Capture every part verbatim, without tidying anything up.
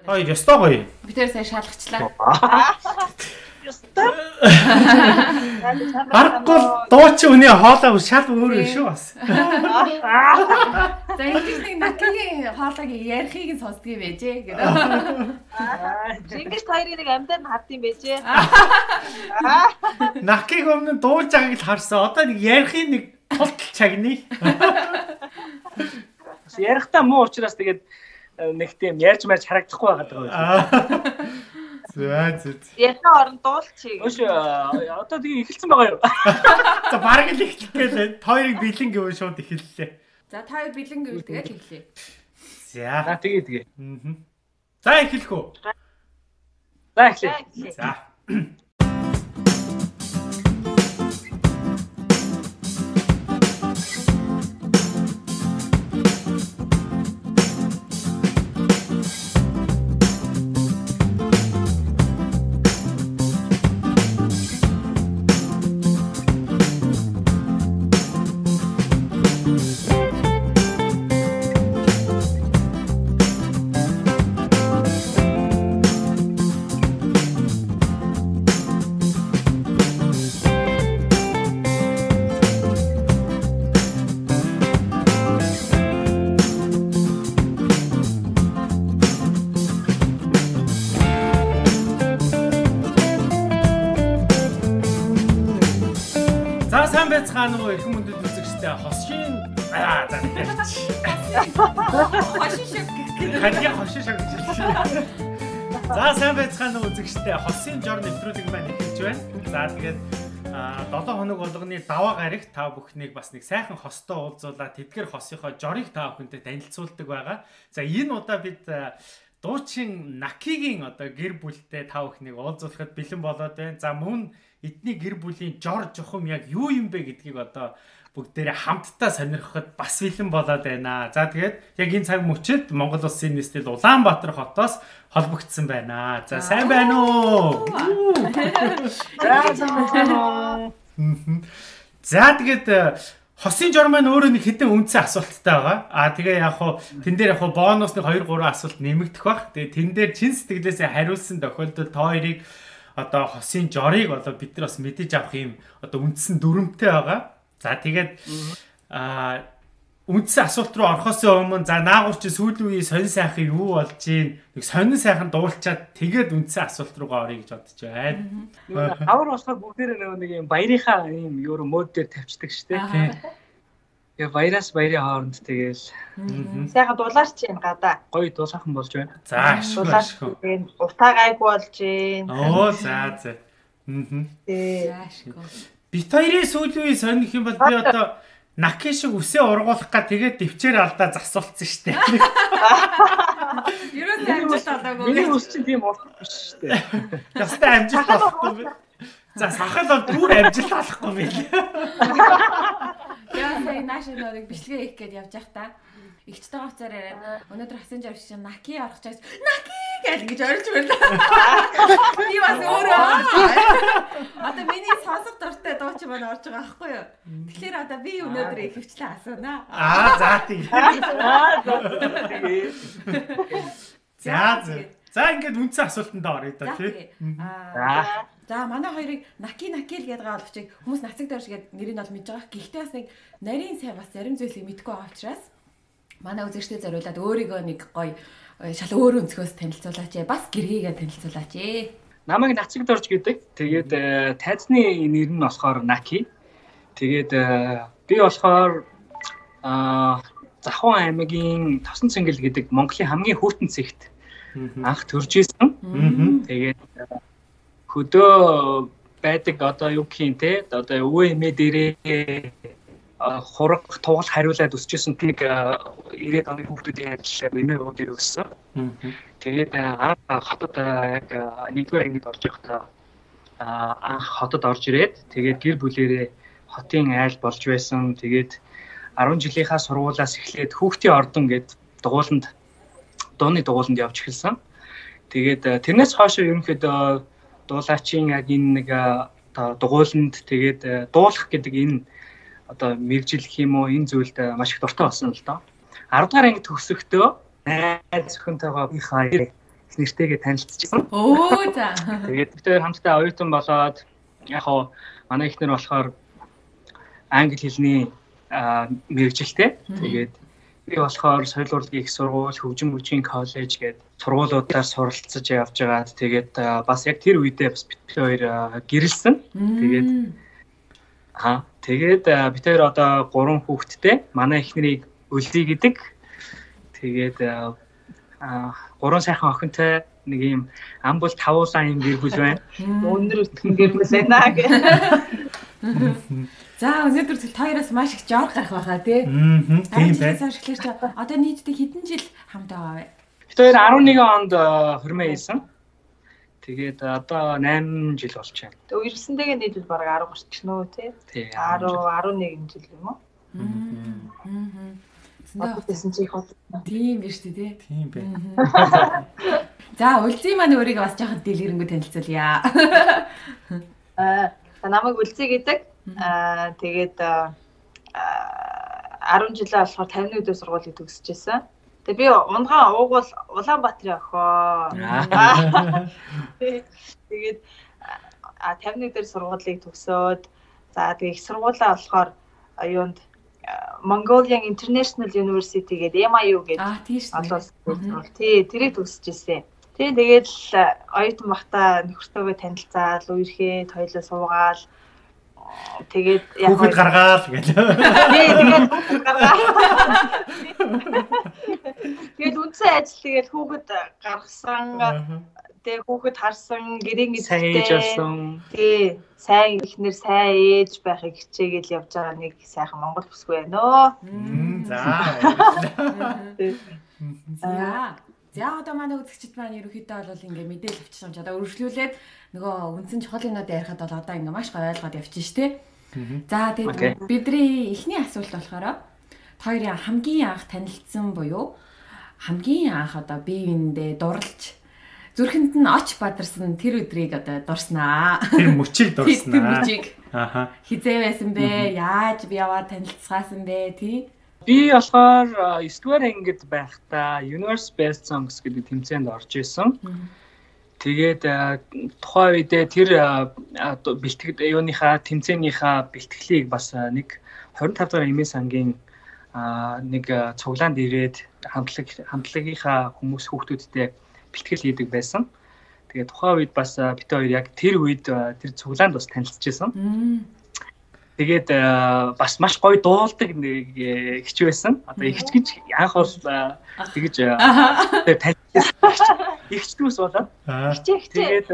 Хоёр ёстой гоё. Би тэр сая шалгачлаа. Ёстой. Аргагүй дуучин үний хоолой шал өөр юм шүү бас. За ингэж нэг накигийн хоолойг ярихыг нь сонсдгийм байжээ гэдэг. Жингis хоёрыг нэг амьдаар нь хардсан байжээ. Накиг өмнө дуулж байгааг л харсан. Одоо нэг ярихын нэг тултал чагны. Ярихтаа муу учраас тэгээд нэг тийм ярьж марж харагдахгүй байгаад байгаа юм. За зү. Ярихын орон дуулчих. Өш одоо тэгээ эхэлсэн байгаа юу? За бараг л эхлэх гээл хоёрыг бэлэн гэв шууд эхэллээ. За та хоёр бэлэн гэвэл тэгээд эхлэе. За. За тэгээ тэгээ. Аа. За эхлэх үү? За эхлэе. За. Цаануу их мөндөд үзэгчтэй хосшин аа за тийм. Хошин шиг гэх. Хадия хошин шиг гэж хэлсэн. За сайн байцгаана уу үзэгчтэй хосын жор нэвтрүүлэг маань эхэлж байна. За тэгээд долоо хоног болгоны даваа гарагт та бүхнийг бас нэг сайхан хостой уулзуулаад тэдгэр хосынхоо жорыг та бүхэнтэй танилцуулдаг байгаа. За энэ удаа бид дуучин Накигийн одоо гэр бүлтэй та бүхнийг уулзуулахад бэлэн болоод байна. За мөн эдний гэр бүлийн жор жухам яг юу юм бэ гэдгийг одоо бүгдээрээ хамтдаа сонирхоход бас бэлэн болоод байна. За тэгээд яг энэ цаг мөчид Монгол Улсын нийслэл Улаанбаатар хотоос холбогдсон байна. За сайн байна уу? За тэгээд хосын жор маань өөрөө нэг хэдэн үнцэн асуулттай байгаа. Аа тэгээ яг хуу тэн дээр яг хуу бонус нэг хоёр гурван асуулт нэмэгдэх бах. Тэгээ тэн дээр чин сэтгэлээсээ хариулсан тохиолдолд та хоёрыг одоо хосын жорыг одоо бид нар бас мэдэж авах юм одоо үндсэн дүрмтэй байгаа. За тэгээд аа үндсэн асуулт руу орохоос өмнө за наагур чи сүүлийн үеийн сонин сайхан юу болж гин нэг сонин сайхан дуулчаад тэгээд үндсэн асуулт руугаа орё гэж бодож байна. Авар болохоор бүгдээрээ нэг юм баярынхаа юм евро мод дээр тавьчихдаг шүү дээ. Тэгээ баяраас баярын хооронд тэгээл сайхан дулаарч юм гадаа. Гоё дулаахан болж байна. За ашгүй. Тэгээд утаа гайг болж байна. Оо за за. Мм. Тий. Бит хоёрын сүүлийн үеийн сонирх юм бол би одоо Наки шиг үсээ ургуулах га тэгээд дэвчээр алдаа засуулсан шүү дээ. Юу нэг амжилт олоогүй. Миний үс чинь тийм урт биш шүү дээ. Ястай амжилт олохгүй. За сахал бол бүр амжилт олохгүй мэл. Яа сая нааш нэг бичлэгээ хийх гээд явж байхдаа ихчтэй гоцоор яриад өнөөдөр хасан жарч чинь Наки орох чаас Наки гэж ингэж орж байлаа. Би бас өөрөө одоо миний сонсох дуртай дууч маань орж байгаа байхгүй юу? Тэгэхээр одоо би өнөөдөр их хвчлээ асуунаа. Аа за тийм. За за. За ингээд үндсэн асуултанд орё да тий. Аа за манай хоёрыг Наки Наки л гэдэг оловчиг хүмүүс нацаг дөрш гэдэг нэрийг бол мэдж байгаа. Гэхдээ бас нэг нарийн сайн бас зарим зүйлийг мэдгүй байгаа учраас манай үзэгчтэй зориулаад өөрийгөө нэг гоё шал өөр өнцгөөс танилцуулаач ээ. Бас гэргийгээ танилцуулаач ээ. Намайг нацаг дорж гэдэг. Тэгээд тайзны нэр нь болохоор Наки. Тэгээд би болохоор аа Захуун аймгийн Тосон Цэнгэл гэдэг Монголын хамгийн хүүтэн цэгт анх төрж исэн. Тэгээд хөдөө байдаг одоо юу гэх юм те одоо өвөө эмээ дээрээ хураг тугал хариулаад өсчихсэн тийг ирээд оны хүүхдүүдийн адил эмээ өвөө дээр өссөн. Тэгээд анх хотод яг нэгдүгээр ангид орж байхдаа анх хотод орж ирээд тэгээд гэр бүлэрээ хотын айл болж байсан. Тэгээд арван жилийнхаа сургуулиас эхлээд хүүхдийн ордон гэд дугууланд дууны дугууланд явж эхэлсэн. Тэгээд тэрнээс хойш ерөнхийдөө дуулаачийн яг энэ нэг дугууланд тэгээд дуулах гэдэг энэ одоо мэрэгжил гэх юм уу энэ зүйлд маш их дуртай болсон л доо. арав дахь ангид төгсөхдөө найз зөвхөнтэйгээ би хоёр нэртэйгээ танилцчихсан. Оо за. Тэгээд бид хоёр хамтдаа оюутан болоод яг хоо манай ихнэр болохоор англи хэлний мэргэжилтэй. Тэгээд би болохоор соёл урлагийн их сургууль, хөгжим бүжгийн коллеж гээд сургуулиудаар суралцаж явж байгаад тэгээд бас яг тэр үедээ бас бид хоёр гэрэлсэн. Тэгээд аа тэгээд бид хоёр одоо гурван хүүхэдтэй. Манай ихнэрийг Өлий гэдэг. Тэгээд аа гурван сайхан охинтой нэг юм амбул тавуулаа юм гэр бүл байна. Өнөр өтгөн гэр бүл байна гэх. За өнөөдөр зөв хоёроос маш их жоор гарах байхаа тий. Аа тийм байна. Ашиглаж одоо нийтдээ хэдэн жил хамт байгаа вэ? Бид хоёр арван нэгэн онд хөрмөө хийсэн. Тэгээд одоо найман жил болж байна. Тэгээ ирсэнтэйгээ нийлүүл бараг арав гарчихна уу тий? Тий. арав, арван нэгэн жил юм уу? Аа. Одоо тэсэн чи их хот. Тийм биш үү тий. Тийм байна. За Үлзий маань өөрийгөө бас жоохон дэлгэрэнгүй танилцуулъя. Аа намайг Үлзий гэдэг. Аа тэгээд арван жилээ болохоор тавины өдөр сургуулийг төгсөжсэн. Тэгээ би унгаан уугуул Улаанбаатарын охоо. Тэгээд а тавины өдөр сургуулийг төгсөөд за тэгээ их сургуулаа болохоор юунд Mongolian International University гэдэг эм ай ю гэдэг Аа тийм шүү. олон сургууль. Тий, тэрийг төгсөжсэн. Тий, тэгээд оюутан бахта нөхөртөөгөө танилцаад, үерхэд хоёлоо суугаал. Тэгээд яг хүүхэд гаргаал гэж. Тий, тэгээд хүүхэд гаргаал. Тэгээд үндсэн ажил тэгээд хүүхэд гаргасан. Тэгээд хүүхэд харсан, гэрийн эзэдтэй. Тий, сайн ихнэр сайн ээж байхыг хичээгээл явж байгаа нэг сайхан Монгол бүсгүй байна. За. За. За одоо манай үзэгчид маань ерөөхдөө бол ингээ мэдээлэл авчихсан ч одоо өргөжлүүлээд нөгөө үндсэн чухал юмнууд ярихад бол одоо ингээ маш гоё ойлгоод явчих ш тий. За тэгээд бидний эхний асуулт болохоор хоёрын хамгийн анх танилцсан буюу хамгийн анх одоо биеиндээ дурлж зүрхэнд нь оч бадарсан тэр өдрийг одоо дурснаа. Тэр мөчийг дурснаа. Тэр мөчийг. Аха. Хизээ байсан бэ? Яаж би яваад танилцсан бэ тий? Би болохоор девдугаар ангид байхдаа Universe Best Songs гэдэг тэмцээнд орж исэн. Тэгээд тухайн үедээ тэр бэлтгэл юуныхаа тэмцээнийхаа бэлтгэлийг бас нэг двадцать пять дахь эмээ сангийн нэг цуглаанд ирээд хамтлаг хамтлагийнхаа хүмүүс хүүхдүүдтэй бэлтгэл хийдэг байсан. Тэгээд тухайн үед бас бид хоёр яг тэр үед тэр цуглаанд бас танилцчихсан. Тэгээд бас маш гоё дуулдаг нэг ихч байсан. Одоо ихч гэж анх бол тэгэж танилцсан. Ихч дүүс болоод. Хичээ хичээ. Тэгээд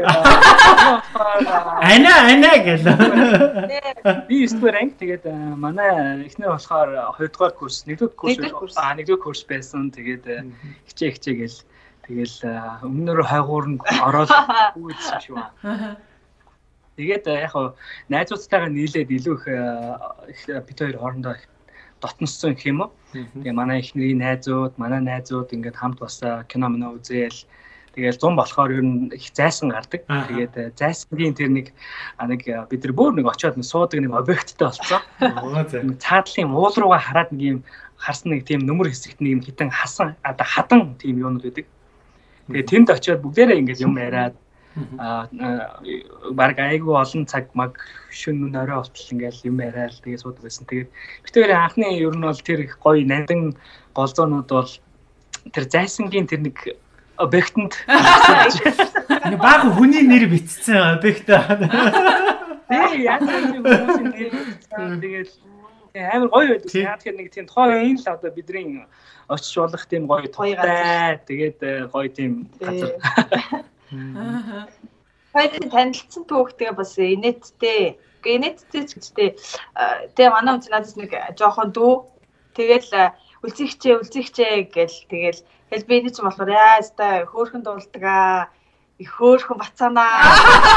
ана ана гэл. Би девдугаар анги тэгээд манай эхнэр болохоор хоёр дахь курс, нэгдүгээр курс, аа нэгдүгээр курс байсан. Тэгээд хичээ хичээ гэл тэгэл өмнөр хайгуурнд ороод үүссэн шүү. Тэгээд яг хаа найзуудтайгаа нийлээд илүү их бид хоёр хоорондоо дотноссон гэх юм уу. Тэгээ манай эхнэрийн найзууд, манай найзууд ингээд хамт бас кино мөн үзээл тэгээд зам болохоор ер нь их зайсан гардаг. Тэгээд зайсангийн тэр нэг нэг бид нар бүр нэг очиод суудаг нэг объекттэй болсон. Цаадлын уул руугаа хараад нэг юм харсан нэг тийм нөмөр хэсэгт нэг юм хитэн хасан одоо хадан тийм юунууд байдаг. Тэгээд тэнд очиод бүгдээрээ ингээд юм яриад а баг айгу олон цаг маг шөнө орой болтол ингээл юм яриад тэгээ суудаг байсан. Тэгээд бид хоёрын анхны ер нь бол тэр их гоё нандин голзоонууд бол тэр зайсангийн тэр нэг объектэнд нэг баг хүний нэр бичсэн объект. Тий, яг тэр хүмүүсийн нэр тэгээд амар гоё байдаг. Яг тэр нэг тийм тухайн л одоо бидний очиж болох тийм гоё тухтай. Тэгээд гоё тийм газар. Хоёрын танилцсан түүхтэйгээ бас инээдтэй. Инээдтэй ч гэжтэй. Тэгээ манай үз надад нэг жоохон дүү. Тэгэл үлзихчээ үлзихчээ гэл тэгэл тэгэл би энэ ч болохоор яа өстой хөөхөн дуулдаг аа. Их хөөхөн бацаанаа.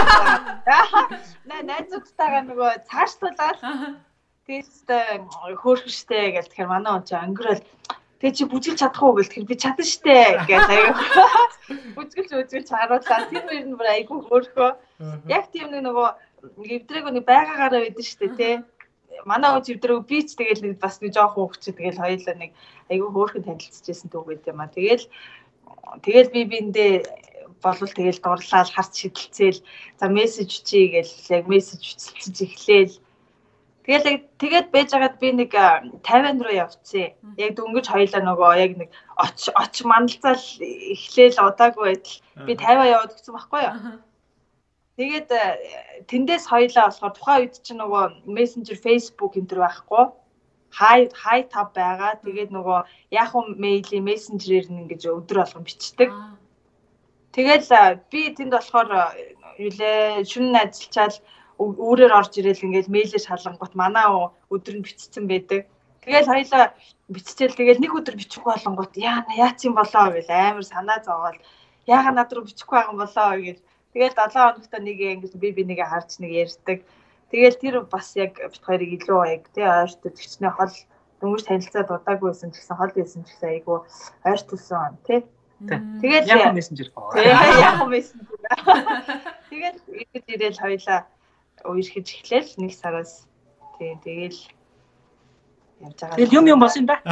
Наа найзуудтайгаа нөгөө цаашлуулаад тэгстэй хөөхөн штэ гэл тэгэхээр манай үн чи өнгөрөөл тэгээ чи бүжгэлж чадах уу гэл тэгэхээр би чадна штэ гэж аяа. Бүжгэлж үзүүлж харууллаа. Тэр хоёр нь бүр айгүй хөөхөө. Яг тийм нэг нөгөө эвдрэг нэг байгаагаараа байдсан штэ тий. Манай үз эвдрэг би ч тэгэл нэг бас нэг жоох хөөхч тэгэл хоёулаа нэг айгүй хөөхөн танилцчихсэн түүх байт юм аа. Тэгэл тэгэл би биэндээ болвол тэгэл дурлал харц шидэлцээл за мессеж чи гээл яг мессеж бичиж эхлээл тэгэл тэгээд байж байгаад би нэг тавиан руу явцсан. Яг дөнгөж хоёлаа нөгөө яг нэг оч оч мандалцал эхлээл удаагүй байтал би тавиа яваад гисэн байхгүй юу. Тэгээд тэндээс хоёлаа болохоор тухайн үед чинь нөгөө мессенжер Facebook энэ төр байхгүй. Хай хай тав байгаа. Тэгээд нөгөө яг юм мэйлийн мессенжерээр ингэж өдөр болгон бичдэг. Тэгэл би тэнд болохоор юулээ шүн ажиллачаал өөрөөр орж ирэл ингээд мэйлээр шалгангууд манай өдөр нь бичсэн байдаг. Тэгэл хоёлаа биччихэл тэгэл нэг өдөр бичихгүй болонгууд яа яац юм болоо гэл амар санаа зовоол яага над руу бичихгүй байгаа юм болоо гэл тэгэл долоо хоногт нэг ингээд би би нэгэ харж нэг ярьдаг. Тэгэл тэр бас яг бит хоёрыг илүү яг тий ойртол тэгчнээ хол дөнгөж танилцаад удаагүйсэн ч гэсэн хол байсан ч гэсэн айгу ойртолсон тий. Тэгээд яг мессенжер боо. Яг мессенжер. Тэгээд ингэж ирэл хоёлаа уурхиж эхлээл нэг сараас тий тэгэл явж байгаа. Тэгэл юм юм болсон да.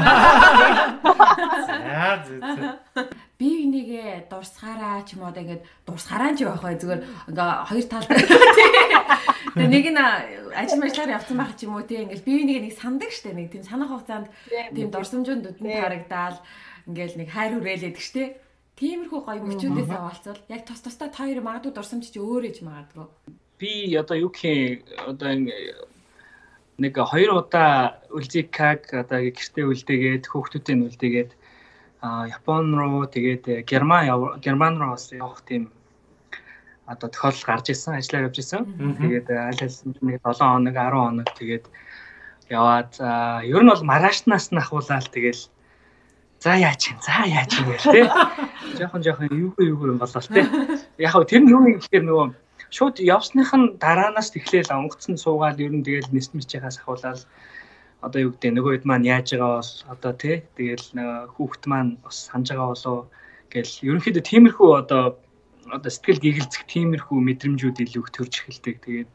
За зэ. Би нэгэ дурсгаараа ч юм уу ингээд дурсгаараа ч байх бай зүгээр ингээ хоёр тал. Тэгээ нэг нь ажил мэлээр явцсан байх ч юм уу тий ингээл би нэгэ нэг сандаг штэ нэг тийм санах хугацаанд тийм дурсамжууд нүдэнд харагдаал ингээл нэг хайр хүрээлээд штэ. Тиймэрхүү гоё мөчүүдээс авалцвал яг тус тустай та хоёр магадгүй дурсамж чи өөр ээж магадгүй. Би одоо юу гэх одоо нэг хоёр удаа үлзикаг одоо гэртээ үлдээгээд хүүхдүүдийн үлдээгээд Япон руу тэгээд Герман Герман руу бас явах тийм одоо тохиолдол гарч ирсэн ажиллаа явж ирсэн. Тэгээд аль аль нэг долоон хоног арван хоног тэгээд яваад ер нь бол маргаашнаас нь ахуулаад тэгээд за яач юм за яач юм гээл тий. Жохон жохон юугүй юугүй юм болоо тий. Яг хөө тэр нь юу юм гэхээр нөгөө шууд явсных нь дараанаас тэхлээл онгоцсон суугаад ер нь тэгэл нисмичээс ахуулаад одоо юу гэдэг нөгөө хэд маань яаж байгаа бол одоо тий тэгэл хүүхэд маань бас санаж байгаа болоо гэл ерөнхийдөө тиймэрхүү одоо одоо сэтгэл гэгэлцэх тиймэрхүү мэдрэмжүүд илүү их төрж эхэлдэг. Тэгээд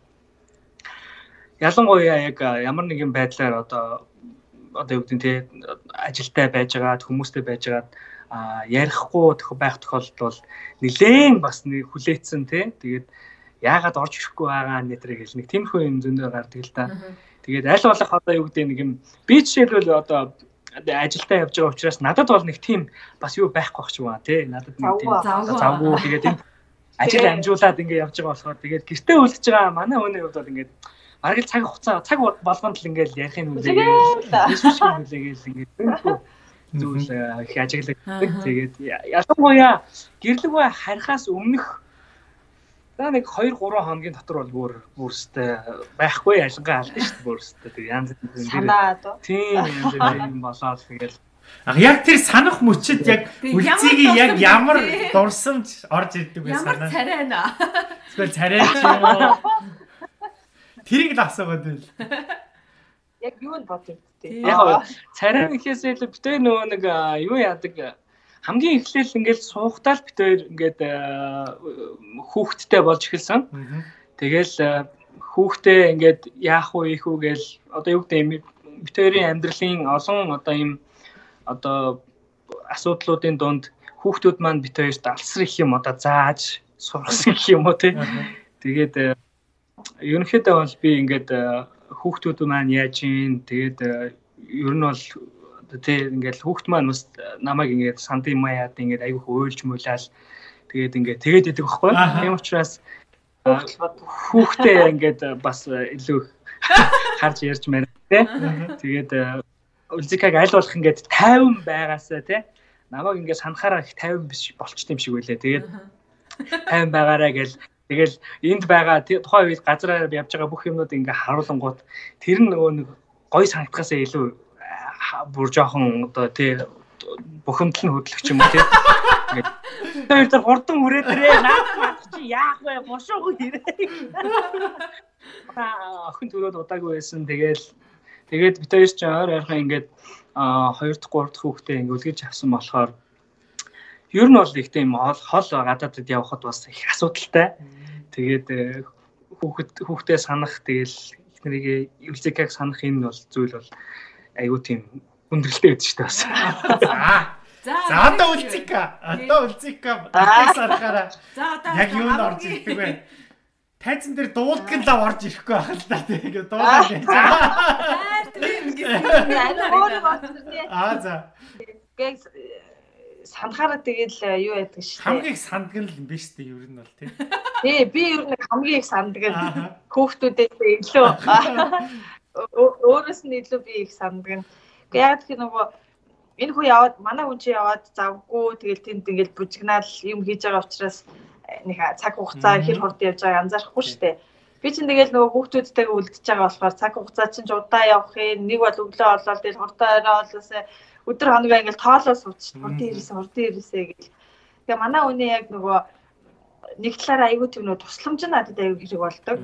ялангуяа яг ямар нэгэн байдлаар одоо одоо юу гэдэг тий ажилтай байж байгаад хүмүүстэй байж байгаад ярихгүй байх тохиолдолд бол нэлээд бас нэг хүлээцсэн тий тэгээд яагаад орж ирэхгүй байгаа нэтэр гэл нэг тиймэрхүү юм зөндөө гардаг л та. Тэгээд аль болох одоо юу гэдэг нэг юм би жишээлбэл одоо ажилдаа явж байгаа учраас надад бол нэг тийм бас юу байхгүй байх ч юм аа тий надад нэг тийм завгүй тэгээд энэ ажил амжуулаад ингэ явж байгаа болохоор тэгээд гэртээ үлдэж байгаа манай хүний хувьд бол ингэ бараг л цаг хугацаа цаг болгонд л ингээл ярихын үлээгээл эсвэл үлээгээл ингэ тиймэрхүү зүйл их ажиглагдаг. Тэгээд ялангуяа гэрлэг бай харихаас өмнөх за нэг хоёр гурван хоногийн дотор бол бүр бүрстэй байхгүй ялгаа алдсан шүү дээ бүрстэй. Тэг янз бүрийн санаа доо. Тийм янз бүрийн болоод тэгэл А яг тэр санах мөчөд яг үлцгийг яг ямар дурсамж орж ирдэг вэ санаа. Ямар царай нэ. Эсвэл царай ч юм уу. Тэрийг л асуугаад байл. Яг юу нь бодож дээ. Яг царай ихээсээ л битээ нөгөө нэг юу яадаг хамгийн эхлээл ингээд суугатаал битээр ингээд хүүхэдтэй болж эхэлсэн. Тэгэл хүүхдээ ингээд яах вэ их үү гээл одоо юу гэдэг битээрийн амьдралын олон одоо юм одоо асуудлуудын донд хүүхдүүд маань битээрт алсар их юм одоо зааж сургасан гэх юм уу тий. Тэгээд ерөнхийдөө бол би ингээд хүүхдүүд маань яаж ийн тэгээд ер нь бол тий ингээд хүүхд маань бас намайг ингээд сандын маяад ингээд айгүйх уйлж муулаад тэгээд ингээд тэгээд идэг байхгүй. Тийм учраас хүүхдээ ингээд бас илүү харж ярьж мэн тий. Тэгээд үлзикаг аль болох ингээд тайван байгаасаа тий намайг ингээд санахаараа их тайван биш болчт юм шиг байлаа. Тэгээд тайван байгаараа гэл тэгэл энд байгаа тухайн үед газраар явж байгаа бүх юмнууд ингээд харуулангууд тэр нь нөгөө нэг гой санагдахаасаа илүү бүр жоохон одоо тий бухимдал нь хөдлөх юм уу тий ингээд тэр хурдан үрээдрээ наад чи яах вэ бошоо ирээ аа охин төрөөд удаагүй байсан. Тэгэл тэгээд бид хоёр ч ойр ойрхон ингээд хоёр дахь гурав дахь хүүхдээ ингээд үлгэж авсан болохоор ер нь бол их тийм хол гадаадд явхад бас их асуудалтай. Тэгээд хүүхэд хүүхдээ санах тэгэл эхнэрийг үлзикаг санах энэ бол зүйл бол айгуу тийм өндөрлөлтэй байдаг шүү дээ бас. За одоо үлцика. Одоо үлцика. Дахиад сарахаараа. За одоо Яг юу н орж ирдэг вэ? Тайзан дээр дуулдаг л орж ирэхгүй байх л та тэгээ дуулаад байж. Хайр тийм гэсэн. Өөр болчихсон. Аа за. Гээ санахаараа тэгэл юу яддаг шүү дээ. Хамгийн их санддаг нь л юм биш үү ер нь бол тий. Тий, би ер нь хамгийн их санддаг нь хүүхдүүдээс илүү. Өөрөөс нь илүү би их санддаг нь. Яг гэх нөгөө энэ хүү яваад манай хүн чи яваад завгүй тэгэл тэнд ингээл бужигнаал юм хийж байгаа учраас нэг цаг хугацаа хэр хурд явж байгааг анзаарахгүй шүү дээ. Би чинь тэгэл нөгөө хүүхдүүдтэйгээ үлдчихэж байгаа болохоор цаг хугацаа чинь удаа явах юм. Нэг бол өглөө олоод тэгэл хурдаа орой олоосаа өдөр хоногоо ингээл тоолоо суучих. Хурдын ирээсээ хурдын ирээсээ гэл. Тэгээ манай хүний яг нөгөө нэг талаараа аягүй тийм нөгөө тусламж надад аягүй хэрэг болдог.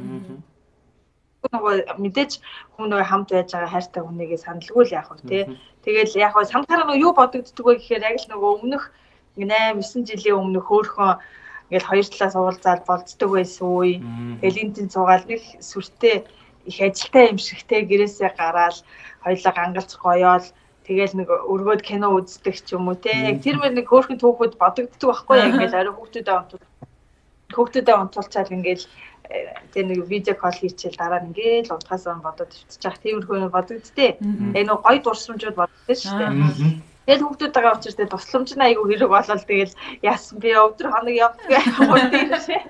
Нөгөө мэдээж хүн нөгөө хамт байж байгаа хайртай хүнийгээ сандалгүй л яах вэ тий. Тэгэл яг нь санахаараа нөгөө юу бодогддөг вэ гэхээр яг л нөгөө өмнөх найман девять жилийн өмнөх хөөхөн ингээл хоёр талаас уулзаад болцдог байсан үе. Тэгэл энэ тэн цугаал нэг сүртэй их ажилтай юм шигтэй гэрээсээ гараал хоёлаа гангалж гоёол тэгэл нэг өргөөд кино үздэг ч юм уу те. Яг тэр мөр нэг хөөхөн түүхүүд бодогддог байхгүй яг ингээл ари хүүхдүүдэд онцол хүүхдүүдэд онцолчаал ингээл тэр нэг видео кол хийчихэл дараа нь ингээл утгаас нь бодоод өвчж яах тиймэрхүү бодогдтээ. Тэгээ нэг гоё дурсамжууд боддог шүү дээ. Тэгэл хүүхдүүдтэйгээ очиж тэгээ тусламж нь айгүй хэрэг болол тэгэл яасан би өдөр хоног явдаг хурд ирээ.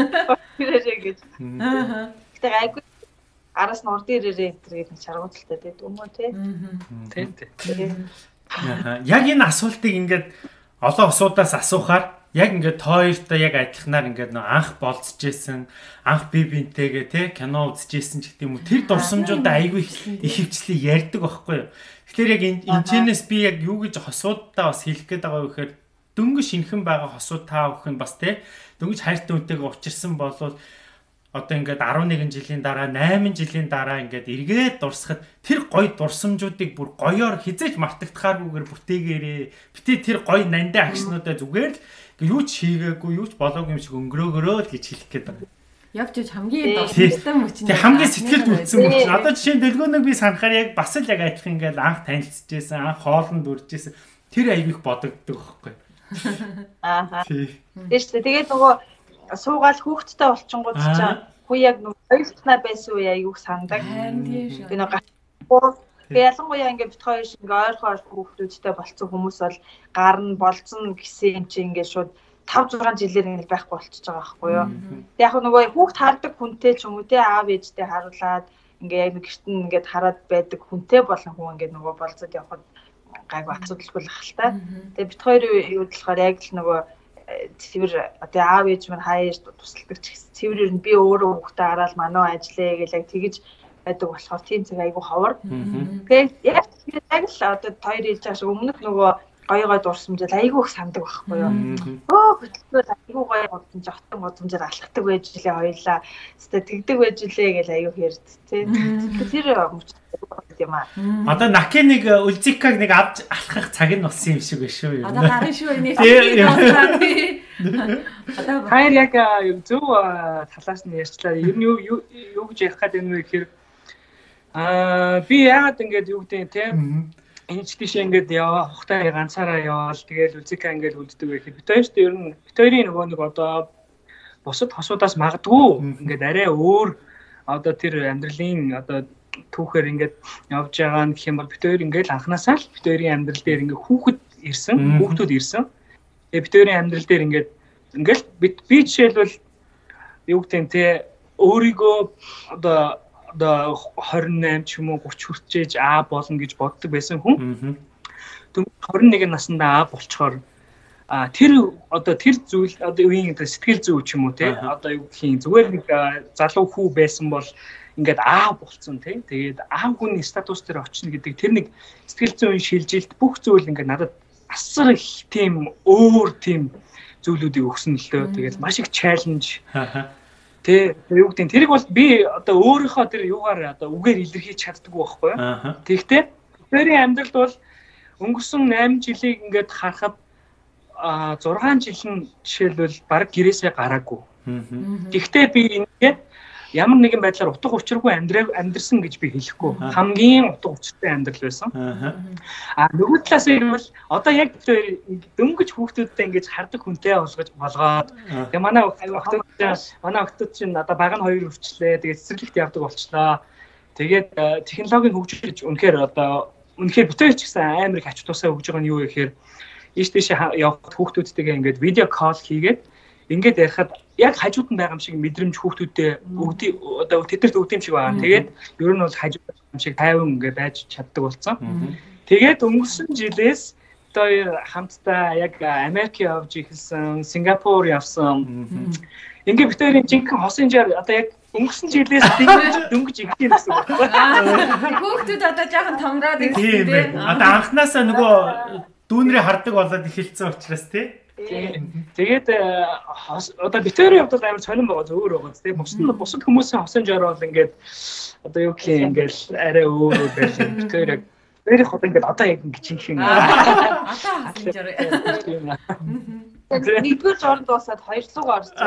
Ирээ гэж. Тэгээ айгүй араас нь урд ирээрээ энэ төр гэдэг чаргуудалтай дээ дүмөө тий. Тийм тийм. Яг энэ асуултыг ингээд олон усудаас асуухаар яг ингээд хоёртой яг адилханаар ингээд нөө анх болцож исэн, анх би бинтэйгээ тий кино үзчихсэн ч гэдэм үү тэр дурсамжуудаа айгүй их хөвчлээ ярьдаг байхгүй юу. Тэгэхээр яг энэчнээс би яг юу гэж хосуудаа бас хэлэх гээд байгаа вэ гэхээр дөнгөж шинхэн байгаа хосууд таа өгөх нь бас тий дөнгөж хайртай хүнтэйгээ учирсан болвол одоо ингээд арван нэгэн жилийн дараа найман жилийн дараа ингээд эргээд дурсахад тэр гоё дурсамжуудыг бүр гоёор хизээж мартагдахааргүйгээр бүтээгээрээ битээ тэр гоё нандаа акшнуудаа зүгээр л юу ч хийгээгүй юу ч болоогүй юм шиг өнгөрөөгөрөө л гэж хэлэх гээд байна. Явж иж хамгийн дурсамжтай мөчн. Тэг хамгийн сэтгэлд үтсэн мөчн. Одоо жишээ нь дэлгөөнөг би санахаар яг бас л яг адилхан ингээд анх танилцчихсэн, анх хоолнд үржижсэн. Тэр аяг их бодогддог байхгүй. Аа. Тийш тэгээд нөгөө суугаал хүүхдтэй болчингууд чинь хүү яг нөгөө хоёултнаа байсан үе аяг сандаг. Тийм шүү. Нөгөө тэгээ ялангуяа ингээд бит хоёр шиг ойрхон хүүхдүүдтэй болцсон хүмүүс бол гар нь болцсон гэсэн юм чи ингээд шууд тавь зургаан жилээр ингэ байх болчихж байгаа байхгүй юу. Тэг яг нөгөө хүүхд хардаг хүнтэй ч юм уу те аав ээжтэй харуулад ингээ яг гэрт нь ингээд хараад байдаг хүнтэй болон хүн ингээд нөгөө болцоод явхад гайгүй асуудалгүй л ах л та. Тэгээ бит хоёр юу болохоор яг л нөгөө цэвэр одоо аав ээж маань хаяж тусалдаг ч гэсэн цэвэр нь би өөрөө хүүхдээ хараад манаа ажиллая гэл яг тэгэж байдаг болохоор тийм цаг айгүй ховор. Тэгээ яг яг л одоо хоёр хэлж байгаа шиг өмнөх нөгөө гоё гоё дурсамжил айгүй их сандаг байхгүй юу. Өө хөтөлбөр айгүй гоё бодсон жотон бодсомжил алхдаг байж лээ хоёлаа. Тэ тэгдэг байж лээ гэж айгүй хэрд тий. Тэр юм аа. Одоо Наки нэг Ульзикаг нэг авч алхах цаг нь болсон юм шиг биш үү? Одоо гарын шүү нэг болсон. Одоо хайр яг зөв талаас нь ярьчлаа. Ер нь юу юу гэж ярих гэдэг юм бэ гэхээр аа би яагаад ингэж юу гэдэг те энэ ч тийш ингээд яваа хухтай ганцаараа яваал тэгэл Ульзика ингээд үлддэг байх. Бид хоёрт ер нь бид хоёрын нөгөө нэг одоо бусад хосуудаас магадгүй ингээд арай өөр одоо тэр амьдралын одоо түүхээр ингээд явж байгаа нь гэх юм бол бид хоёр ингээд анханасаа л бид хоёрын амьдрал дээр ингээд хүүхэд ирсэн, хүүхдүүд ирсэн. Тэгээ бид хоёрын амьдрал дээр ингээд ингээд би жишээлбэл юу гэдэг те өөрийгөө одоо одоо двадцать восемь ч юм уу тридцать хүрчээж аа болно гэж боддог байсан хүн. Тэгвэл двадцать один наснда аа болчоор а тэр одоо тэр зүйл одоо үеийн сэтгэл зүй ч юм уу те одоо юу гэх юм зүгээр нэг залуу хүү байсан бол ингээд аа болцсон те тэгээд аа хүний статус дээр очно гэдэг тэр нэг сэтгэл зүйн шилжилт бүх зүйл ингээд надад асар их тийм өөр тийм зүйлүүдийг өгсөн л дөө тэгээд маш их чаленж Тэ юу гэдэг тэрийг бол би одоо өөрийнхөө тэр юугаар одоо үгээр илэрхийлж чаддаггүй байхгүй юу. Тэгэхдээ өөрийн амьдралд бол өнгөрсөн восемь жилийг ингээд харахад а сix жил нь жишээлбэл баг гэрээсээ гараагүй. Тэгэхдээ би ингээд ямар нэгэн байдлаар утга учиргүй амьдрал амьдрсан гэж би хэлэхгүй. Хамгийн утга учиртай амьдрал байсан. Аа нөгөө талаас нь бол одоо яг дөнгөж хүүхдүүдтэй ингэж хардаг хүнтэй болгож болгоод тэгээ манай хүүхдүүд манай хүүхдүүд чинь одоо баг нь хоёр өвчлээ. Тэгээ цэцэрлэгт явдаг болчлоо. Тэгээд технологийн хөгжиж үнэхээр одоо үнэхээр битээ ч гэсэн амар их ач тусаа өгж байгаа нь юу гэхээр ийш тийш явах хүүхдүүдтэйгээ ингээд видео кол хийгээд ингээд ярихад яг хажууд нь байгаа юм шиг мэдрэмж хүүхдүүдэд өгдөө одоо тэдэрт өгдөг юм шиг байна. Тэгээд ер нь бол хажууд юм шиг тайван ингээд байж чаддаг болсон. Тэгээд өнгөрсөн жилээс одоо хамтдаа яг Америк явж ихсэн, Сингапур явсан. Ингээд битээрийн жинхэнэ хосын жаар одоо яг өнгөрсөн жилээс дөнгөж дөнгөж игдэх гэсэн үг байна. Хүүхдүүд одоо жоохон томроод ирсэн тийм. Одоо анханасаа нөгөө дүүнрээ хардаг болоод эхэлсэн учраас тий. Тэгээд одоо битээр явдал амар сонирн байгаа зөвөр байгаа тий. Бусад бусад хүмүүсийн хосын жоор бол ингээд одоо юу гэх юм ингээд арай өөр байх юм. Битээр яг өөрийнх одоо ингээд одоо яг ингээд жинхэнэ одоо хосын жоор нэгдүгээр жорнд дуусаад хоёрлогоо орсон.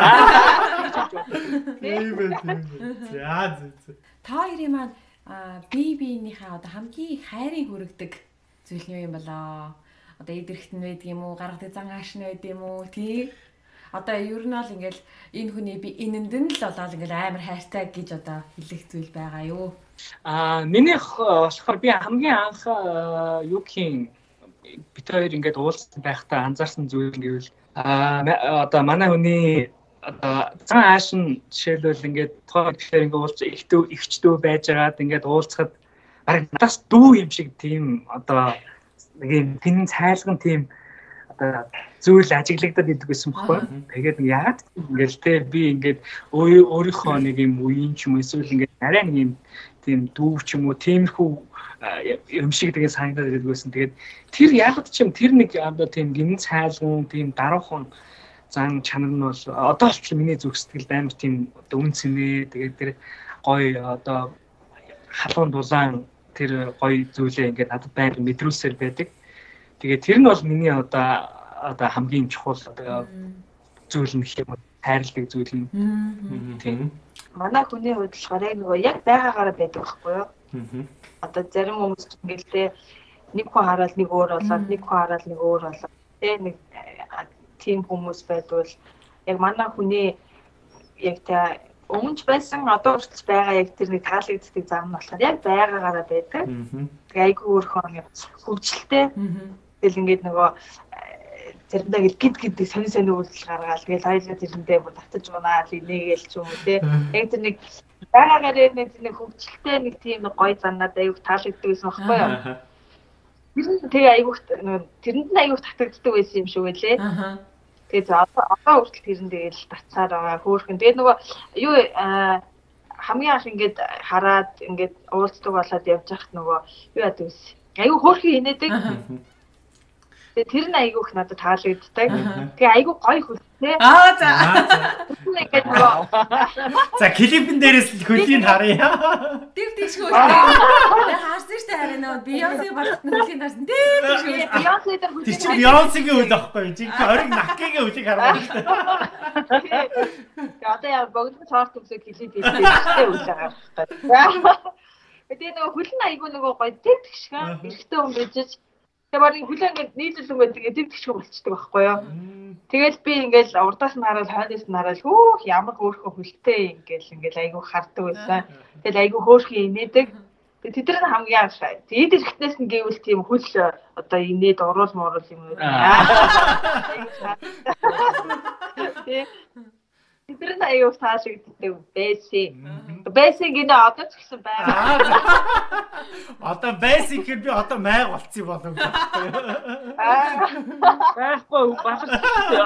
Тийм ээ. За зэ. Та хоёрын маань бие биенийхээ одоо хамгийн хайрын хүрэгдэг зүйл нь юу юм болоо? Одоо эдэрхт нь байдаг юм уу? Гаргадаг зан ааш нь байдаг юм уу? Тий. Одоо ер нь бол ингээл энэ хүний би энэнд нь л болоод ингээл амар хайртай гэж одоо хэлэх зүйл байгаа юу? Аа минийх болохоор би хамгийн анх юу гэх бит хоёр ингээд уулзсан байхдаа анзаарсан зүйл гэвэл аа одоо манай хүний одоо зан ааш нь жишээлбэл ингээд тухайн тэгэхээр ингээд уулз ихтүү ихчдүү байжгаад ингээд уулзахад бараг надаас дүү юм шиг тийм одоо нэг юм тэн цайлган тийм одоо зүйл ажиглагдаад идэг гэсэн бохоо. Тэгээд яагаад ингээд те би ингээд өөрийнхөө нэг юм үеийн ч юм эсвэл ингээд арай нэг юм тийм дүү ч юм уу тиймэрхүү юм шиг тэгээ санагдаад идэг байсан. Тэгээд тэр яагаад ч юм тэр нэг одоо тийм гин цайлган тийм даруухан зан чанар нь бол одоо ч миний зүрх сэтгэлд амар тийм одоо үн цэнэ тэгээд тэр гоё одоо халуун дулаан тэр гоё зүйлээ ингээд надад байнга мэдрүүлсээр байдаг. Тэгээд тэр нь бол миний одоо одоо хамгийн чухал одоо зүйл нь гэх юм хайрладаг зүйл нь. Тийм. Манай хүний хувьд болохоор яг нөгөө яг байгаагаараа байдаг байхгүй юу? Одоо зарим хүмүүс ингээл нэг хүн хараад нэг өөр болоод нэг хүн хараад нэг өөр болоод тэ нэг тийм хүмүүс байдвал яг манай хүний яг та өмнөж байсан одоо хүртэл байгаа яг тэр нэг таалагддаг зам нь болохоор яг байгаагаараа байдаг. Тэгээ айгүй өөрхөн хөвгчлээ. Тэгэл ингээд нөгөө заримдаа гэл гид гид сонин сонин үйлдэл гаргаал тэгэл хоёлаа тэрэндээ бүр татаж унаад инээгээл ч юм уу те. Яг тэр нэг байгаагаараа нэг нэг хөвгчлээ нэг тийм гоё занаад айгүй таалагддаг байсан байхгүй юу? Тэгээ айгүйх тэрэнд нь айгүйх татагддаг байсан юм шиг байлээ. Тэгээд одоо одоо хүртэл тэрэн дээр л татсаар байгаа хөөхөн. Тэгээд нөгөө юу хамгийн анх ингээд хараад ингээд уулздаг болоод явж байхад нөгөө юу яадаг вэ? Айгүй хөөхий инээдэг. Тэгээд тэр нь айгүйх надад таалагддаг. Тэгээ айгүй гоё хөлтэй. Аа за. Ингээд нөгөө За клипэн дээрээс л хөлийн харъя. Див тийшгүй. Хаарсан штэ харин нөгөө Бейонсе багт нь хөлийн харсан. Див тийшгүй. Бейонсе дээр Тэр чинь Бейонсегийн үйл байхгүй. Жинхэнэ ориг наккигийн үйлийг хараад штэ. Тэгээ одоо яа богдсон цаарт өмсөг клип хийхдээ үйл байгаа. Тэгээ нөгөө хөлн айгүй нөгөө гоё див тэгшгэ. Эрэхтэй хүн бижиж тэгээ барыг хүлэн ингээд нийлүүлэн байдаг див тэгшгэ болчдөг байхгүй юу? Тэгэл би ингээл урдаас нь хараад хойноос нь хараад хөөх ямар хөөрхөн хөлтэй ингээл ингээл айгүй хардаг байсан. Тэгэл айгүй хөөрхөн инээдэг. Тэгээ тэд нар хамгийн анх эд эрэхтнээс нь гэвэл тийм хөл одоо инээд уруул муурал юм уу. Тэд нар айгүй таашигддаг байсан. Байсан гинэ одоо ч гэсэн байгаа. Одоо байсан гэхээр би одоо майг болцсон болов уу? Байхгүй багш.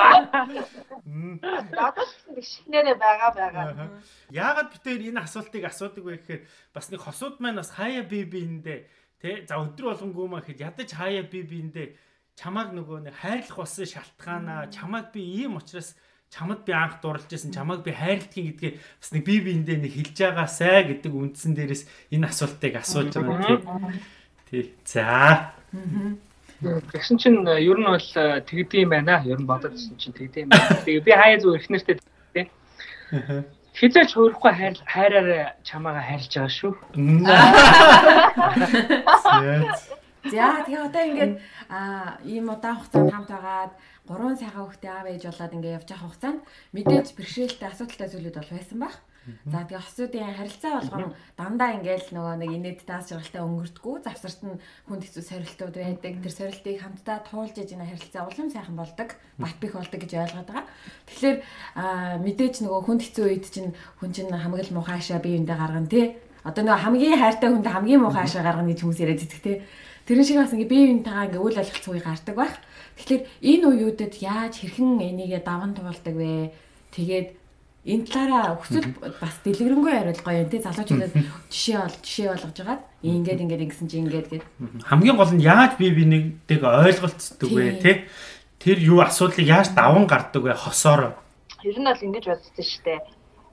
Одоо ч шигнэрээ байгаа байгаа. Яагаад битээр энэ асуултыг асуудаг вэ гэхээр бас нэг хосууд маань бас хаяа бие биендээ тий за өдөр болгонгүй маа гэхэд ядаж хаяа бие биендээ чамааг нөгөө нэг хайрлах болсон шалтгаанаа чамааг би ийм учраас чамд би анх дурлж байсан чамааг би хайрладгийн гэдгээ бас нэг бие биендээ нэг хэлж байгаасай гэдэг үндсэн дээрээс энэ асуултыг асууж байгаа тий. Тий. За. Тэгсэн чинь ер нь бол тэгдэм юм байна. Ер нь бодожсэн чинь тэгдэм юм байна. Тэгээ би хаяа зүг ихнэртэй тий. хизээч хуурахгүй хайр хайраараа чамаагаа хайрлаж байгаа шүү. За тэгээ одоо ингээд аа ийм удаан хугацаанд хамт байгаад гурван сайхан хүүхдээ аав ээж болоод ингээд явж байгаа хугацаанд мэдээж бэрхшээлтэй асуудалтай зүйлүүд бол байсан баг. За тэгээ хосуудын харилцаа болгон дандаа ингээл нөгөө нэг инээд таас жаргалтай өнгөрдгөө завсарт нь хүнд хэцүү сорилтууд байдаг. Тэр сорилтыг хамтдаа туулж иж энэ харилцаа улам сайхан болдог, бат бих болдог гэж ойлгоод байгаа. Тэгэхээр мэдээж нөгөө хүнд хэцүү үед чинь хүн чинь хамгийн муухай ашаа биеиндээ гаргана тий. Одоо нөгөө хамгийн хайртай хүнд хамгийн муухай ашаа гаргана гэж хүмүүс яриад байдаг тий. Тэрэн шиг бас ингээ биеийнхээ ингээ үйл ажиллагаа гардаг байх. Тэгэхээр энэ үеүүдэд яаж хэрхэн энийгээ даван туулдаг вэ? Тэгээд энэ талаараа өсөл бас дэлгэрэнгүй хариулт гоё юм тий. Залуучуудад жишээ бол жишээ болгож байгаад ингээд ингээд ингэсэн чи ингээд гээд хамгийн гол нь яаж бие бинийтэйг ойлголцдог вэ тий? Тэр юу асуудлыг яаж даван гардаг вэ хосоор? Ер нь бол ингэж бодсон шүү дээ.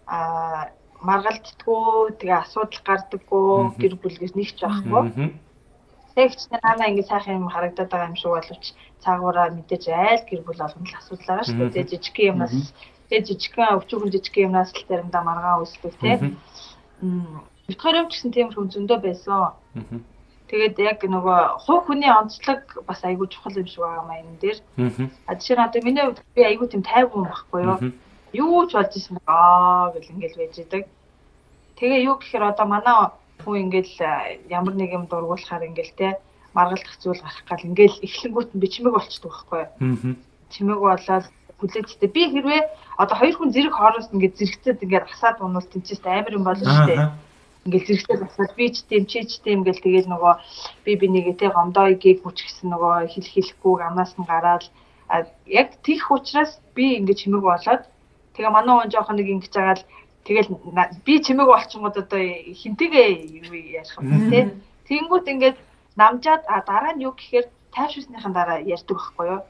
Аа маргалддаггүй, тэгээ асуудал гардаггүй, гэр бүлгээс нэг ч байхгүй. Тэгч нанаа ингэ сайхан юм харагдаад байгаа юм шиг боловч цаагаараа мэдээж айл гэр бүл болгоно л асуудал байгаа шүү дээ. Жижиг юмнаас тэгээ жижигхэн өвчүүхэн жижиг юмнаас л заримдаа маргаан үүсдэг тий. Мм битгаар ч гэсэн тиймэрхүү зөндөө байсан. Тэгээд яг нөгөө хувь хүний онцлог бас айгүй чухал юм шиг байгаа маа энэ дээр. А жишээ нь одоо миний хувьд би айгүй тийм тайван байхгүй юу? Юу ч болж ирсэн аа гэл ингээл байж идэг. Тэгээ юу гэхээр одоо манай хүн ингээл ямар нэг юм дургуулахаар ингээл те маргалдах зүйл гарах гал ингээл эхлэнгүүт нь би чимэг болчдөг байхгүй юу? Чимэг болоод хүлээжтэй би хэрвээ одоо хоёр хүн зэрэг хоороос ингээд зэрэгцээд ингээд асаад унвал тэнцээс амар юм болно шүү дээ. Ингээл зэрэгцээд асаад би ч тийм чи ч тийм ингээл тэгэл нөгөө би бинийгээ те гомдоо игийг бүч гэсэн нөгөө хил хэлэхгүй амнаас нь гараад яг тийх учраас би ингээд чимэг болоод тэгээ манай хүн жоохон нэг ингэж байгаа л тэгэл би чимэг болчихгод одоо хинтэйгээ юу ярих юм те. Тэнгүүт ингээд намжаад а дараа нь юу гэхээр тайвширсныхан дараа ярьдаг байхгүй юу?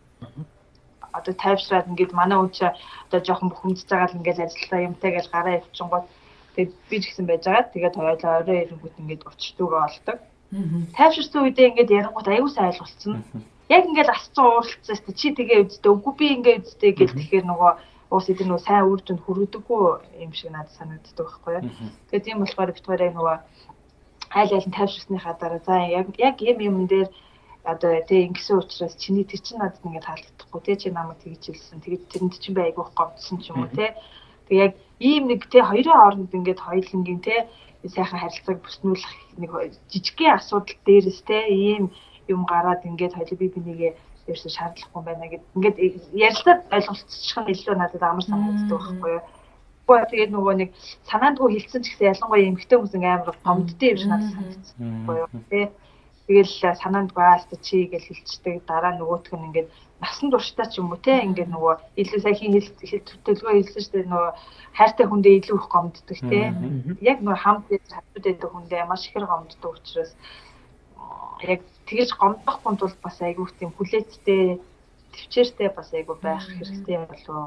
Одоо тайвшраад ингээд манай хүн чи одоо жоохон бухимдж байгаа л ингээд ажиллаа юмтай гэж гараа явчихгод тэгээд би ч гэсэн байж байгаа. Тэгээд хоёулаа орой ирэнгүүт ингээд учирдуугаа олдог. Тайвширсан үедээ ингээд ярингууд аюу сайн ойлголцсон. Яг ингээд асцсан ууралцсан шүү дээ. Чи тэгээ үздэй үгүй би ингээд үздэй гэл тэгэхээр нөгөө уус эдгээр нөгөө сайн үр дүнд хүрдэггүй юм шиг надад санагддаг байхгүй юу. Тэгээд тийм болохоор битгээрээ нөгөө айл айл нь тайвширсныхаа дараа за яг яг юм юм дээр одоо тэг ингэсэн учраас чиний тэр чинь надад ингээд таалагдахгүй те чи намайг тэгж хэлсэн. Тэгээд тэрэнд чинь би айгүйх гомдсон ч юм уу те. Тэг яг ийм нэг те хоёрын хооронд ингээд хоёулангийн те сайхан харилцааг бүснүүлэх нэг жижигхэн асуудал дээрээс те ийм юм гараад ингээд хоёул би бинийгээ ерөөсө шаардлахгүй байна гэд ингээд ярилцаад ойлголцчих нь илүү надад амар санагддаг байхгүй юу. Гэхдээ тэгээд нөгөө нэг санаандгүй хэлсэн ч гэсэн ялангуяа эмэгтэй хүмүүс амар гомддсон юм шиг надад санагдсан байхгүй юу. Тэгэл санаандгүй аста чи гэж хэлчихдэг дараа нөгөөх нь ингээд насан туршдаа ч юм уу те ингээд нөгөө илүү сайхан хэл төлөвлөгөө хэлсэн шүү дээ нөгөө хайртай хүндээ илүү их гомддог те. Яг нөгөө хамт хатууд байдаг хүндээ маш ихэр гомддог учраас яг тэгэж гомдохгүй тул бас айгүй тийм хүлээцтэй төвчээртэй бас айгүй байх хэрэгтэй болов.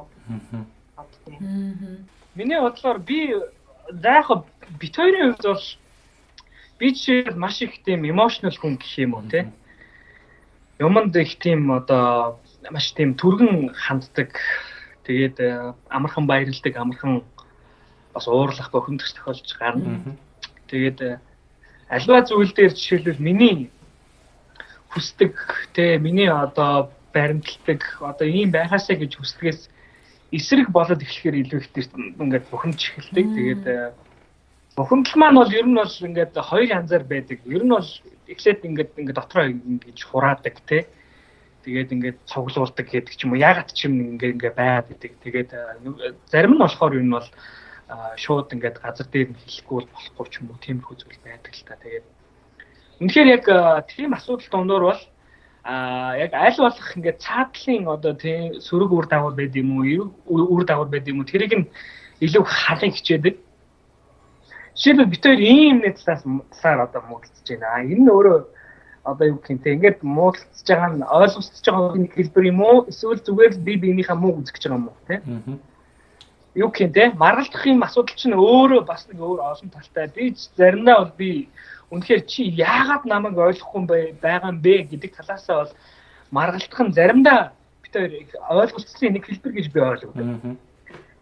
Миний бодлоор би заах бит хоёрын хувьд бол би ч маш их тийм emotional хүн гэх юм уу те. Юмд их тийм одоо маш тийм түргэн ханддаг. Тэгээд амархан баярлдаг, амархан бас уурлах бохимдох тохиолдож гарна. Тэгээд альва зүйл дээр жишээлбэл миний хүсдэг те миний одоо баримталдаг одоо ийм байхаасаа гэж хүсдгээс эсрэг болоод эхлэхээр илүү их тэр ингээд бухимдж эхэлдэг. Тэгээд бухимдал маань бол ер нь бол ингээд хоёр янзаар байдаг. Ер нь бол эхлээд ингээд ингээд дотроо ингэж хураадаг те. Тэгээд ингээд цуглуулдаг гэдэг ч юм уу. Ягаад ч юм ингээд ингээд байгаад идэг. Тэгээд зарим нь болохоор ер нь бол шууд ингээд газар дээр нь хэлэхгүй болохгүй ч юм уу. Тиймэрхүү зүйл байдаг л та. Тэгээд үнэхээр яг тийм асуудал дондор бол а яг аль болох ингээд цаадлын одоо тийм сөрөг үр дагавар байд юм уу үр дагавар байд юм уу тэрийг нь илүү харахыг хичээдэг. Жишээлбэл бид хоёр ийм нэг талаас талаар одоо муудалцж байна. Энэ нь өөрөө одоо юу гэх юм те ингээд муудалцж байгаа нь ойлгосч байгаа нэг хэлбэр юм уу эсвэл зүгээр л би биенийхээ муу үзэж байгаа юм уу те. Юу гэх юм те маргалдах юм асуудал чинь өөрөө бас нэг өөр олон талтай. Би заримдаа бол би үнэхээр чи яагаад намайг ойлгохгүй байгаа юм бэ гэдэг талаасаа бол маргалдах нь заримдаа бид хоёр ойлголцсон нэг хэлбэр гэж би ойлгодог.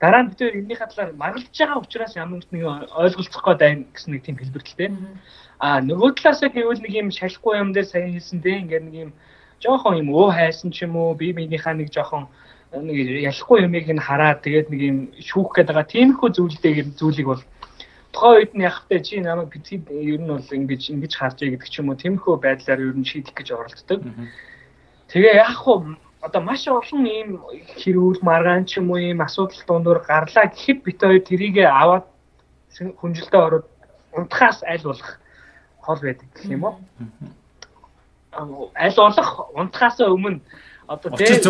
дараа нь бид энэний талаар маргалж байгаа учраас ямар нэг ойлголцохгүй байна гэсэн нэг тийм хэлбэртэй. А нөгөө талаас гэвэл нэг юм шалахгүй юм дээр сайн хэлсэн дээ. Ингээд нэг юм жоохон юм өө хайсан ч юм уу, би биенийхээ нэг жоохон нэг ялахгүй юмыг н хараад тэгээд нэг юм шүүх гээд байгаа тиймэрхүү зүйлтэй зүйлийг бол тухайн үед нь яхахтай чи намайг битгий ер нь бол ингэж ингэж харж яа гэдэг ч юм уу тиймэрхүү байдлаар ер нь шийдэх гэж оролддог. Тэгээ яах вэ? Одоо маш олон ийм хэрүүл маргаан ч юм уу ийм асуудал дундуур гарлаа гэхэд бит хоёр тэрийг аваад хүнжилтэд ороод унтахаас аль болох хол байдаг гэх юм уу? Аль болох унтахаас өмнө одоо дээр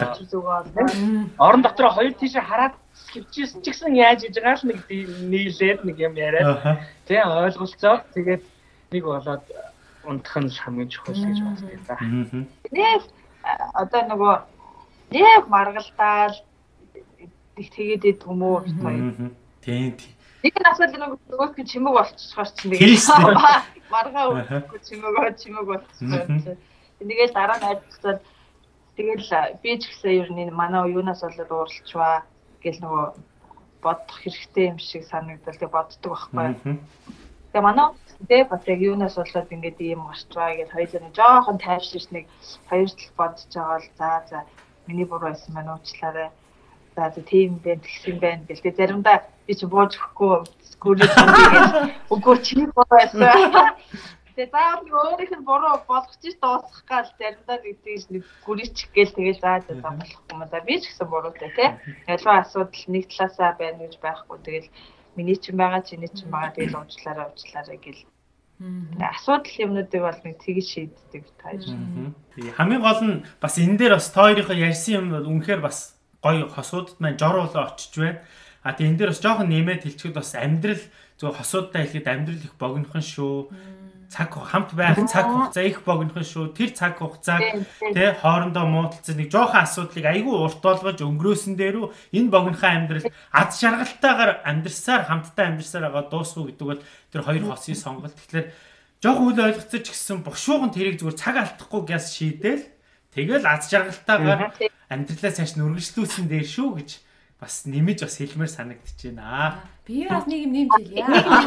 орон дотроо хоёр тийшээ хараад хөвчсэн ч гэсэн яаж хийж байгаа л нэг нийлээд нэг юм яриад тий ойлголцоо тэгээд нэг болоод унтах нь хамгийн чухал гэж боддог та. Нэг одоо нөгөө нэг маргалдаал тэгээд идэв юм уу бит хоёр. Тийм тийм. Нэг нь асуулт нөгөөх нь чимэг болчихсоор чинь нэг маргаа өгөхгүй чимээгөө чимэг болчихсон. Нэгээл дараа нь айдцаад тэгэл би ч гэсэн ер нь манай юунаас болоод ууралчваа гэл нөгөө бодох хэрэгтэй юм шиг санагдал тэг боддог байхгүй. Тэгээ манай тэ бас яг юунаас болоод ингэж ийм гарчваа гэж хоёулаа нэг жоохон тайвширч нэг хоёр тал бодож байгаа л за за миний буруу байсан маань уучлаарай. За за тийм байх гэсэн байна гэл тэг заримдаа би ч бууж өгөхгүй гүрээ гэж үгүй чиний буруу байсан. Тэгээ заавал нэг өөрийнх нь буруу болгож ш дуусгах гал заримдаа нэгдэж нэг гүрийчих гээл тэгэл заа за болохгүй юм да би ч гэсэн буруутай тий. Ялгаа асуудал нэг талаасаа байна гэж байхгүй тэгэл миний ч байгаа чиний ч байгаа тэгэл уучлаарай уучлаарай гэл. Асуудал юмнуудыг бол нэг тэгж шийддэг тааж. Тэгээ хамгийн гол нь бас энэ дээр бас тойрийнхоо ярьсан юм бол үнэхээр бас гоё хосуудад маань жоруулаа очиж байна. А тэгээ энэ дээр бас жоохон нэмээд хэлчихэд бас амьдрал зөв хосуудтай хэлэхэд амьдрал их богинохон шүү. Цаг хамт байх цаг хугацаа их богинохон шүү. Тэр цаг хугацааг тэ хоорондоо муудалцсан нэг жоохон асуудлыг айгүй урт болгож өнгөрөөсөн дээрүү энэ богинохон амьдрал аз жаргалтайгаар амьдрсаар хамтдаа амьдрсаар байгаа дуусгүй гэдэг бол тэр хоёр хосын сонголт. Тэгэхээр жоохон үл ойлгоцож гисэн бушуухан тэрийг зүгээр цаг алдахгүй гэс шийдээл тэгэл аз жаргалтайгаар амьдралаа цааш нь үргэлжлүүлсэн дээр шүү гэж бас нэмэж бас хэлмээр санагдаж байна. Би бас нэг юм нэмж хэлье.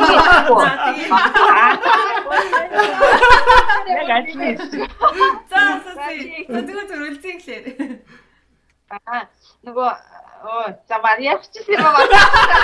Яг ажил. За сүүси. Зүгээр зүгээр үлзэн гэлээ. Аа нөгөө оо за Мариавчсэн юм байна.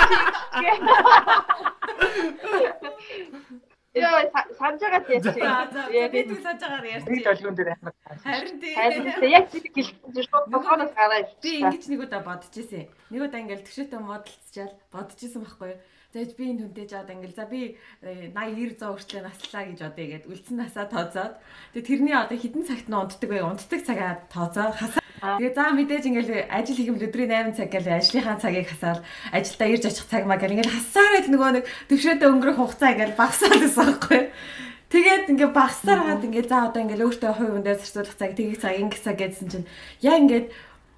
Яа санаж байгаа тийм. Яа би түл санаж байгаа ярьчих. Би толгойн дээр яхах. Харин тийм. Яг зэрэг гэлсэн шууд болгоноос гараа. Би ингэж нэг удаа бодож ирсэн. Нэг удаа ингээл төвшөөтэй модалцчаал бодож ирсэн байхгүй юу? Тэгэж би энэ хүнтэй жаад ингээл за би наян девять сто хүртлээр наслаа гэж одоо игээд үлдсэн насаа тооцоод тэгээ тэрний одоо хідэн цагт нь унтдаг бай унтдаг цагаа тооцоо хасаа. Тэгээ за мэдээж ингээл ажил хийх юм өдрийн восемь цаг гэл ажлынхаа цагийг хасаал ажилдаа ирж очих цаг маа гэл ингээл хасаараад нөгөө нэг төвшөөтэй өнгөрөх хугацаа ингээл багасаад байсан байхгүй юу? Тэгээд ингээ багасаар хаад ингээ за одоо ингээл өөртөө хувь хүндээ зарцуулах цаг тгийх цаг ингээ цаг гэдсэн чинь яа ингээд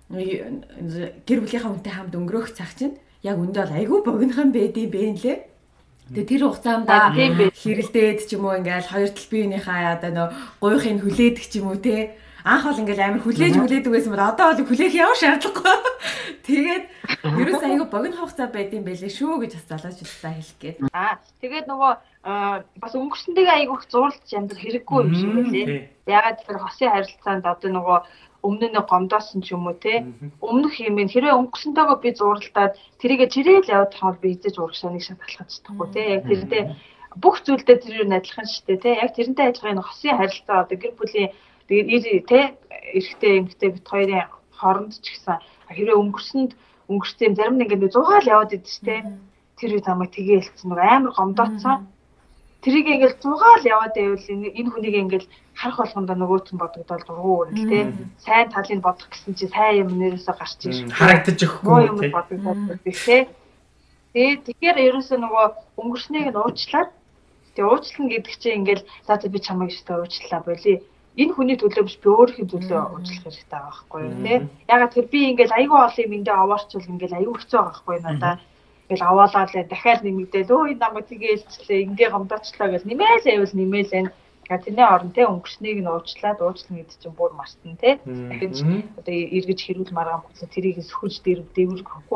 гэр бүлийнхаа хүнтэй хамт өнгөрөх цаг чинь яг үндэ бол айгүй богинохан байдığım бэ нэлээ. Тэгээ тэр хугацаанд хэрэлдээд ч юм уу ингээл хоёр тал биенийхээ одоо нөө гуйхыг хүлээдэг ч юм уу те. Анх бол ингээл амар хүлээж хүлээдэг байсан бол одоо бол хүлээх ямар шаардлагагүй. Тэгээд ерөөс айгүй богино хугацаа байдığım байлээ шүү гэж бас залууч удаа хэлэх гээд. Аа тэгээд нөгөө бас өнгөрсөнтэйгээ айгүй их зурлаж амьдрах хэрэггүй юм шиг байлээ. Ягаад тэр хосын харилцаанд одоо нөгөө өмнө нь гомдоосон ч юм уу те өмнөх юм ин хэрвээ өнгөрсөнтэйгээ би зурлалтаад тэрийгэ чирээл явах бол би эзэж урагшаа нэг шатгалах чадахгүй те яг тэрнтэй бүх зүйлдээ тэр юу адилхан шүү дээ те яг тэрнтэй адилхан энэ хосын харилцаа одоо гэр бүлийн тэгээд те эрэгтэй эмэгтэй бит хоёрын хооронд ч гэсэн хэрвээ өнгөрсөнд өнгөрсөн зарим нэг ингэ зугаал яваад идэв ч те тэр үе тамаа тгээ хэлсэн нэг амар гомдооцсон тэрийг ингээл зугаал яваад байвал энэ хүнийг ингээл харах болгондоо нөгөөт нь бодогдол дургуур л те сайн талыг бодох гэсэн чи сайн юм нэрээсээ гарч ирж харагдаж өгөхгүй те бодогдол те тэгээд тэгэхээр ерөөсөө нөгөө өнгөрснийг нь уучлаад тэгээ уучлах гэдэг чинь ингээл за би чамайг өстой уучлаа болий энэ хүний төлөө биш би өөрийнхөө төлөө уучлах хэрэгтэй байгаа байхгүй юу те ягаад тэр би ингээл айгүй олон юм эндээ аваарчвал ингээл айгүй хэцүү байгаа байхгүй юу надаа ингээл аваалаа л дахиад нэмэгдээл өө энэ намайг тгээ илчлээ ингээ гомдоочлаа гэж нэмээл айвал нэмээл энэ тэрний орон те өнгөрснийг нь уучлаад уучлах гэдэг чинь бүр мартна те тэгэхээр одоо эргэж хэрүүл маргаан бүлээ тэрийг сөхөж дэврэх дэврэх хөхгүй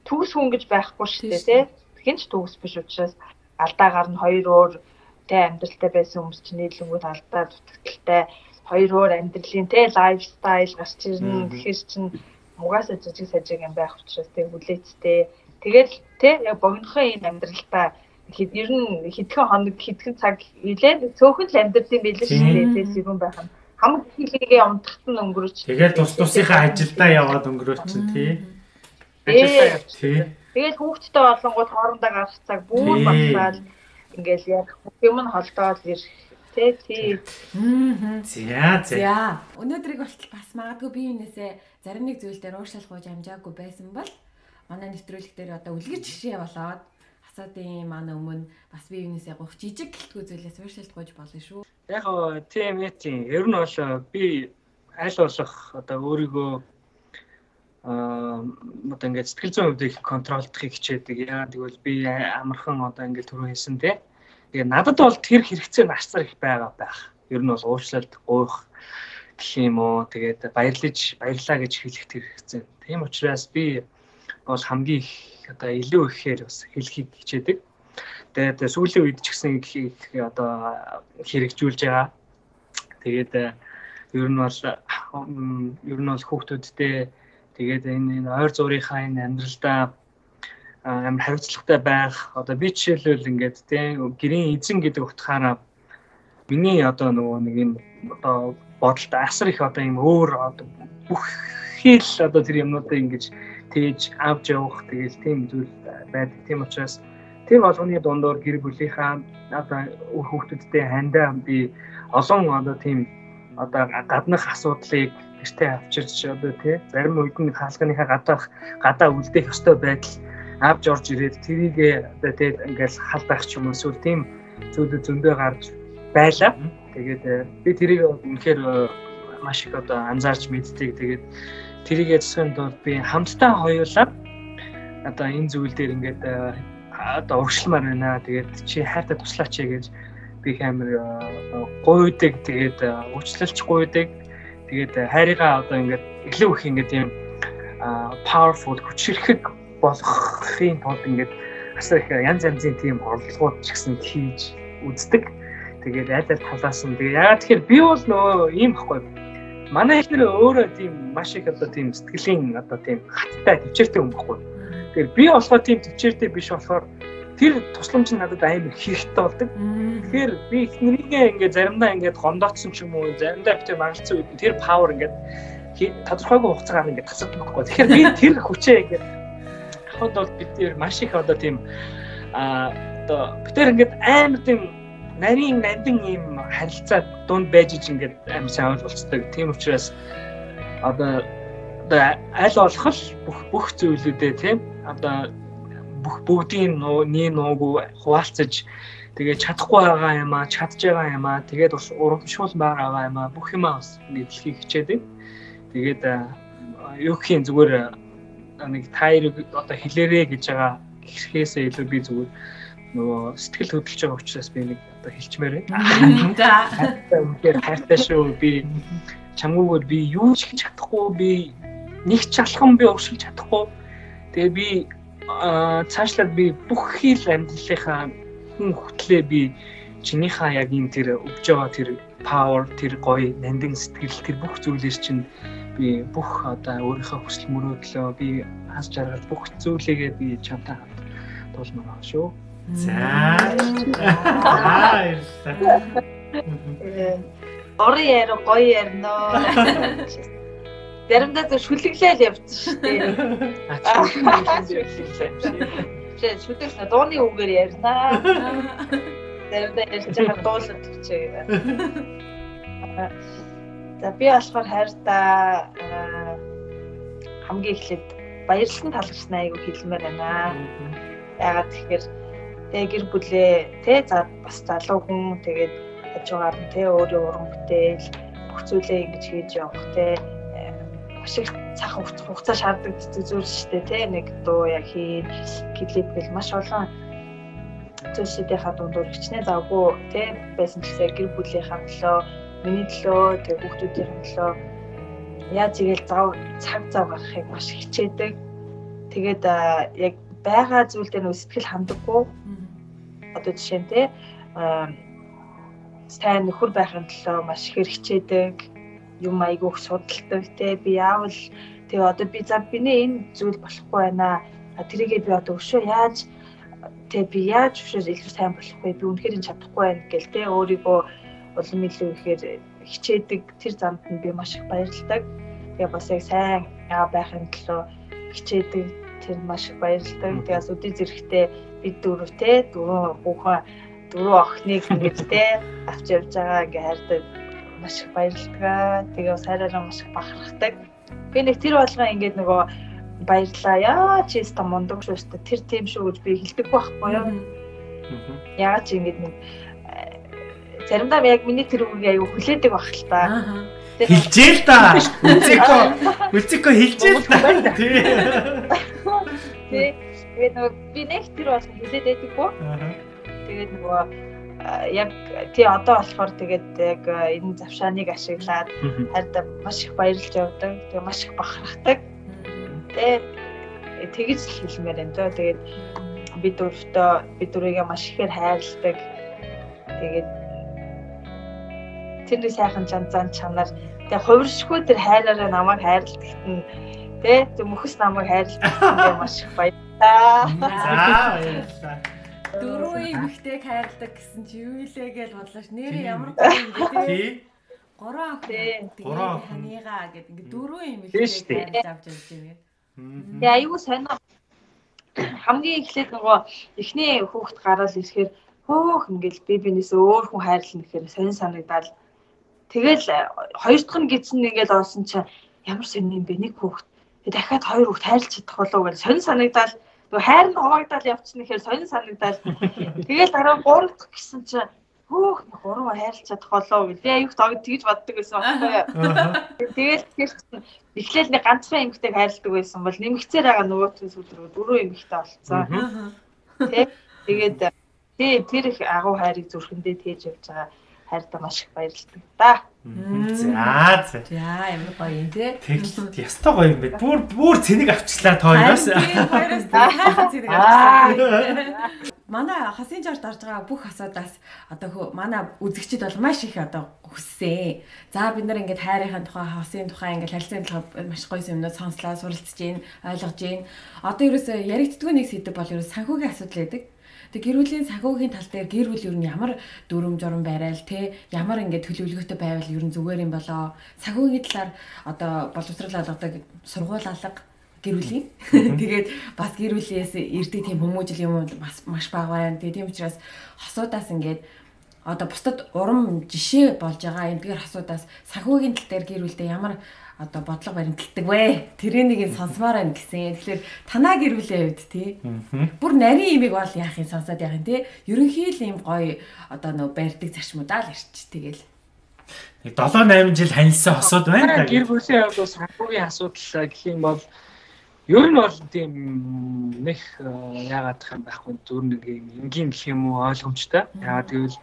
төгс хүн гэж байхгүй шүү дээ тий. Хин ч төгс биш учраас алдаагаар нь хоёр өөр тий амьдралтай байсан хүмүүс чинь нийлэнгүүд алдаа дутагдaltaй хоёр өөр амьдралын тий лайфстайл гарч ирнэ. Тэгэхээр чинь угаасаа жижиг сажиг юм байх учраас тий хүлээцтэй. Тэгэл тий яг богинохын энэ амьдралдаа хэд ер нь хэдхэн хоног хэдхэн цаг илээд цөөхөн л амьдрдсан байлээ шүү дээ тий сэрүүн байх нь. Хамаг хилээгээ унтахт нь өнгөрөөч. Тэгээд тус тусынхаа ажилдаа яваад өнгөрөөч чинь тий. Ажилдаа явж тий. Тэгээд хүүхдтэй болонгууд хоорондоо гарах цаг бүр багтаал ингээл яг юм нь холдоод ирэх тий тий. За за. За өнөөдрийг болтол бас магадгүй би юунээсээ зарим нэг зүйл дээр ууршил гуйж амжаагүй байсан бол манай нэвтрүүлэг дээр одоо үлгэр жишээ болоод асаадын манай өмнө бас би юунээсээ гуйх жижиг гэлтгүй зүйлээс ууршил гуйж болно шүү. Яг гоо тийм тийм ер нь бол би аль болох одоо өөрийгөө аа одоо ингээд сэтгэл зүйн хувьд контролдохыг хичээдэг. Яагаад гэвэл би амархан одоо ингээд түрүү хэлсэн тий. Тэгээ надад бол тэр хэрэгцээ насцар их байгаа байх. Ер нь бол уучлалт гуйх гэх юм уу. Тэгээд баярлаж баярлаа гэж хэлэх тэр хэрэгцээ. Тийм учраас би бол хамгийн их одоо илүү ихээр бас хэлхийг хичээдэг. Тэгээд сүүлийн үед ч гэсэн их одоо хэрэгжүүлж байгаа. Тэгээд ер нь бол ер нь бол хүүхдүүдтэй тэгээд энэ ойр зургийнхаа энэ амьдралдаа амар хариуцлагатай байх. Одоо би жишээлбэл ингээд тийм гэрийн эзэн гэдэг утгаараа миний одоо нөгөө нэг юм одоо бодолд асар их одоо юм өөр одоо бүхий л одоо тэр юмнуудыг ингэж тээж авч явах тэгэл тийм зүйл байдаг. Тийм учраас тэр болгоны дундуур гэр бүлийнхаа одоо хүүхдүүдтэй хандаа би олон одоо тийм одоо гаднах асуудлыг гэртээ авчирч одоо тий зарим үед нь хаалганыхаа гадаах гадаа үлдээх ёстой байдал авч орж ирээд тэрийг одоо тий ингээл халдах ч юм уу эсвэл тийм зүйлүүд зөндөө гарч байлаа. Тэгээд би тэрийг үнэхээр маш их одоо анзаарч мэддэг. Тэгээд тэрийг засахын тулд би хамтдаа хоёулаа одоо энэ зүйл дээр ингээд одоо урагшламаар байна. Тэгээд чи хайртай туслаач гэж би амар гуйдаг. Тэгээд уучлалч гуйдаг. Тэгээд хайрыгаа одоо ингээд илүү их ингээд тийм powerful хүчрхэг болгохын тулд ингээд асар их янз янзын тийм орлогууд ч гэсэн хийж үздэг. Тэгээд аль аль талаас нь тэгээд яагаад тэгэхээр би бол нөө ийм байхгүй. Манай эхнэр өөрөө тийм маш их одоо тийм сэтгэлийн одоо тийм хаттай төвчээртэй хүн байхгүй. Тэгэхээр би болохоор тийм төвчээртэй биш болохоор тэр тусламж нь надад амар хэрэгтэй болдог. Тэгэхээр би эхнэрийгээ ингээд заримдаа ингээд гондоцсон ч юм уу, заримдаа би тэр магалцсан үед тэр павер ингээд тодорхойгүй хугацаагаар ингээд тасалдаг байхгүй. Тэгэхээр би тэр хүчээ ингээд хавьд бол бид тэр маш их одоо тийм а одоо бид тэр ингээд амар тийм нарийн нандин ийм харилцаа дунд байж иж ингээд амар сайн ойлголцдог. Тийм учраас одоо одоо аль болох бүх бүх зүйлүүдээ тийм одоо бүх бүгдийн нээ нуугүй хуваалцаж тэгээд чадахгүй байгаа юм аа, чадж байгаа юм аа, тэгээд бас урамшуул байгаа юм аа, бүх юмаа бас мэдлэхийг хичээдэг. Тэгээд юу гэх юм зүгээр нэг тайрыг одоо хэлээрээ гэж байгаа гэхээсээ илүү би зүгээр нөгөө сэтгэл хөдлөж байгаа учраас би нэг одоо хэлчмээр байна. За. Үнээр хайртай шүү. Би чамгүйгээр би юу ч хийж чадахгүй, би нэг ч алхам би уршилж чадахгүй. Тэгээ би цаашлаад би бүх хил амьдралынхаа хүн хөтлөө би чинийхээ яг энэ тэр өгж байгаа тэр power, тэр гоё нандин сэтгэл, тэр бүх зүйлээс чинь би бүх одоо өөрийнхөө хүсэл мөрөөдлөө би хас жаргал бүх зүйлээгээ би чамтай хамт тулмаар шүү. За. Ори яар гоё ярноо. Заримдаа зөв шүлэглээл явчихсан шүү дээ. Шүлэглээл. Шүлэглээл дууны үгээр ярнаа. Заримдаа ярьж байгаа дуулаад өчөө. За би болохоор хайртаа хамгийн эхлээд баярлалан талархсан айгу хэлмээр байна. Ягаад тэгэхээр тэг гэр бүлээ тэ за бас залуу хүн тэгээд хажуугаар нь тэ өөрөө уран бүтээл бүх зүйлээ ингэж хийж явах тэ маш их цаг хугацаа шаарддаг зүйл шүү дээ тэ нэг дуу яг хийн клип гэл маш олон зүйлсийнхаа дундуур хичнээн завгүй тэ байсан ч гэсэн гэр бүлийнхаа төлөө миний төлөө тэг хүүхдүүдийн төлөө яаж игээл зав цаг зав гаргахыг маш хичээдэг. Тэгээд яг байгаа зүйл дээр нөө сэтгэл хандаггүй. Одоо жишээ нь те сайн нөхөр байхын төлөө маш их хичээдэг, юм айгүйх судалдаг те би яавал тэгээ одоо би за биний энэ зүйл болохгүй байна. Тэрийгээ би одоо өшөө яаж тэг би яаж өшөө илүү сайн болох вэ? Би үнэхээр чадахгүй байна гэл те өөрийгөө улам илүү ихээр хичээдэг тэр замд нь би маш их баярлалдаг. Тэгээ бас яг сайн аа байхын төлөө хичээдэг тэр маш их баярлалдаг. Тэгээс өдөө зэрэгтэй би дөрөв те дөрөв хүүхэн дөрөв охиныг ингэж те авч явж байгаа ингээ хайртай маш их баярлалдаг. Тэгээ бас хайраараа маш их бахархдаг. Би нэг тэр болгоо ингээд нөгөө баярлаа яа чи ста мундаг шүү дээ тэр тийм шүү гэж би хэлдэг байхгүй юу. Яагаад чи ингэж нэг заримдаа яг миний тэр үгийг аягүй хүлээдэг байх л та. Хэлжээ л да. Үлцэко үлцэко хэлжээ л да. Тий. Тий. Тэгээд нөгөө би нэг тэр болгоо хүлээд байдаггүй. Тэгээд нөгөө яг тий одоо болохоор тэгээд яг энэ завшааныг ашиглаад хайртай маш их баярлж явдаг. Тэгээд маш их бахархдаг. Тэгээд тэгж хэлмээр энэ дөө. Тэгээд би дөрөвтөө би дөрөйгээ маш ихээр хайрладаг. Тэгээд тэрний сайхан жанзан чанар тэгээд хувиршгүй тэр хайраараа намайг хайрладагт нь тий тэр мөхс намайг хайрладагт маш их баярлалаа. За баярлалаа. Дөрөв эмэгтэйг хайрладаг гэсэн чи юу илээ гэж бодлоо ш. Нэрээ ямар гоё юм бэ тий. Гурван охин тэгээд ханийгаа гэдэг ингээ дөрөв эмэгтэйг хайрлаж авч явж байгаа. Тэгээ аюу сонио хамгийн эхлээд нөгөө эхний хүүхэд гараад ирэхээр хөөх ингээл би бинээс өөр хүн хайрлна гэхээр сонин санагдал. Тэгэл хоёр дахь нь гидсэн ингээд орсон чинь ямар сонин юм бэ нэг хүүхэд дахиад хоёр хүүхэд хайрлаж чадах болов гэж сонин санагдал. Нөгөө хайр нь хуваагдал явчихна гэхээр сонин санагдал. Тэгэл дараа гурав дахь гэсэн чинь хөөх гурав хайрлаж чадах болов гэж би аюу таг тэгж боддог байсан байхгүй юу. Тэгэл тэр чинь эхлээл нэг ганцхан эмэгтэйг хайрладаг байсан бол нэмэгцээр байгаа нөгөөтгөөс үлрүү дөрөв эмэгтэй болцсон. Тэ тэгээд тий тэр их агуу хайрыг зүрхэндээ тээж явж байгаа хайртай маш их баярлалдаг да. За за. За ямар гоё юм те. Тэгэл ястай гоё юм бэ. Бүр бүр цэнийг авчлаа тооёроос. Хоёроос хайртай цэнийг авчлаа. Манай хасын жарт орж байгаа бүх асуудаас одоо манай үзэгчид бол маш их одоо хүссэн. За бид нар ингээд хайрынхаа тухай, хасын тухай ингээд харилцааны тухай маш гоё юмнууд сонслоо, суралцж гин, ойлгож гин. Одоо ерөөсөө яригддгүй нэг сэдв бол ерөөс санхүүгийн асуудал байдаг. Тэг гэр бүлийн санхүүгийн тал дээр гэр бүл ер нь ямар дүрм журм байраал те ямар ингээд төлөвлөгөөтэй байвал ер нь зүгээр юм болоо. Санхүүгийн талаар одоо боловсрал олгодог сургууль алга гэр бүлийн. Тэгээд бас гэр бүлээс ирдэг тийм хүмүүжил юм бас маш бага байна. Тэгээд тийм учраас хосуудаас ингээд одоо бусдад урам жишээ болж байгаа эдгээр хосуудаас санхүүгийн тал дээр гэр бүлдээ ямар одоо бодлого баримталдаг вэ? Тэрийн нэг нь сонсомоор байна гэсэн. Тэгэхээр танаа гэр бүлийн хувьд тий. Бүр нарийн имийг бол яах юм сонсоод яах юм тий. Ерөнхий л юм гоё одоо нөө барьдаг зарчмуудаа л ирч тэгэл. Нэг долоо найман жил ханилсан хосууд байна. Гэр бүлийн хувьд бас санхүүгийн асуудал гэх юм бол ер нь бол тийм нэг яагаад гэх юм байхгүй зөв нэг энгийн гэх юм уу ойлгомжтой. Яагаад гэвэл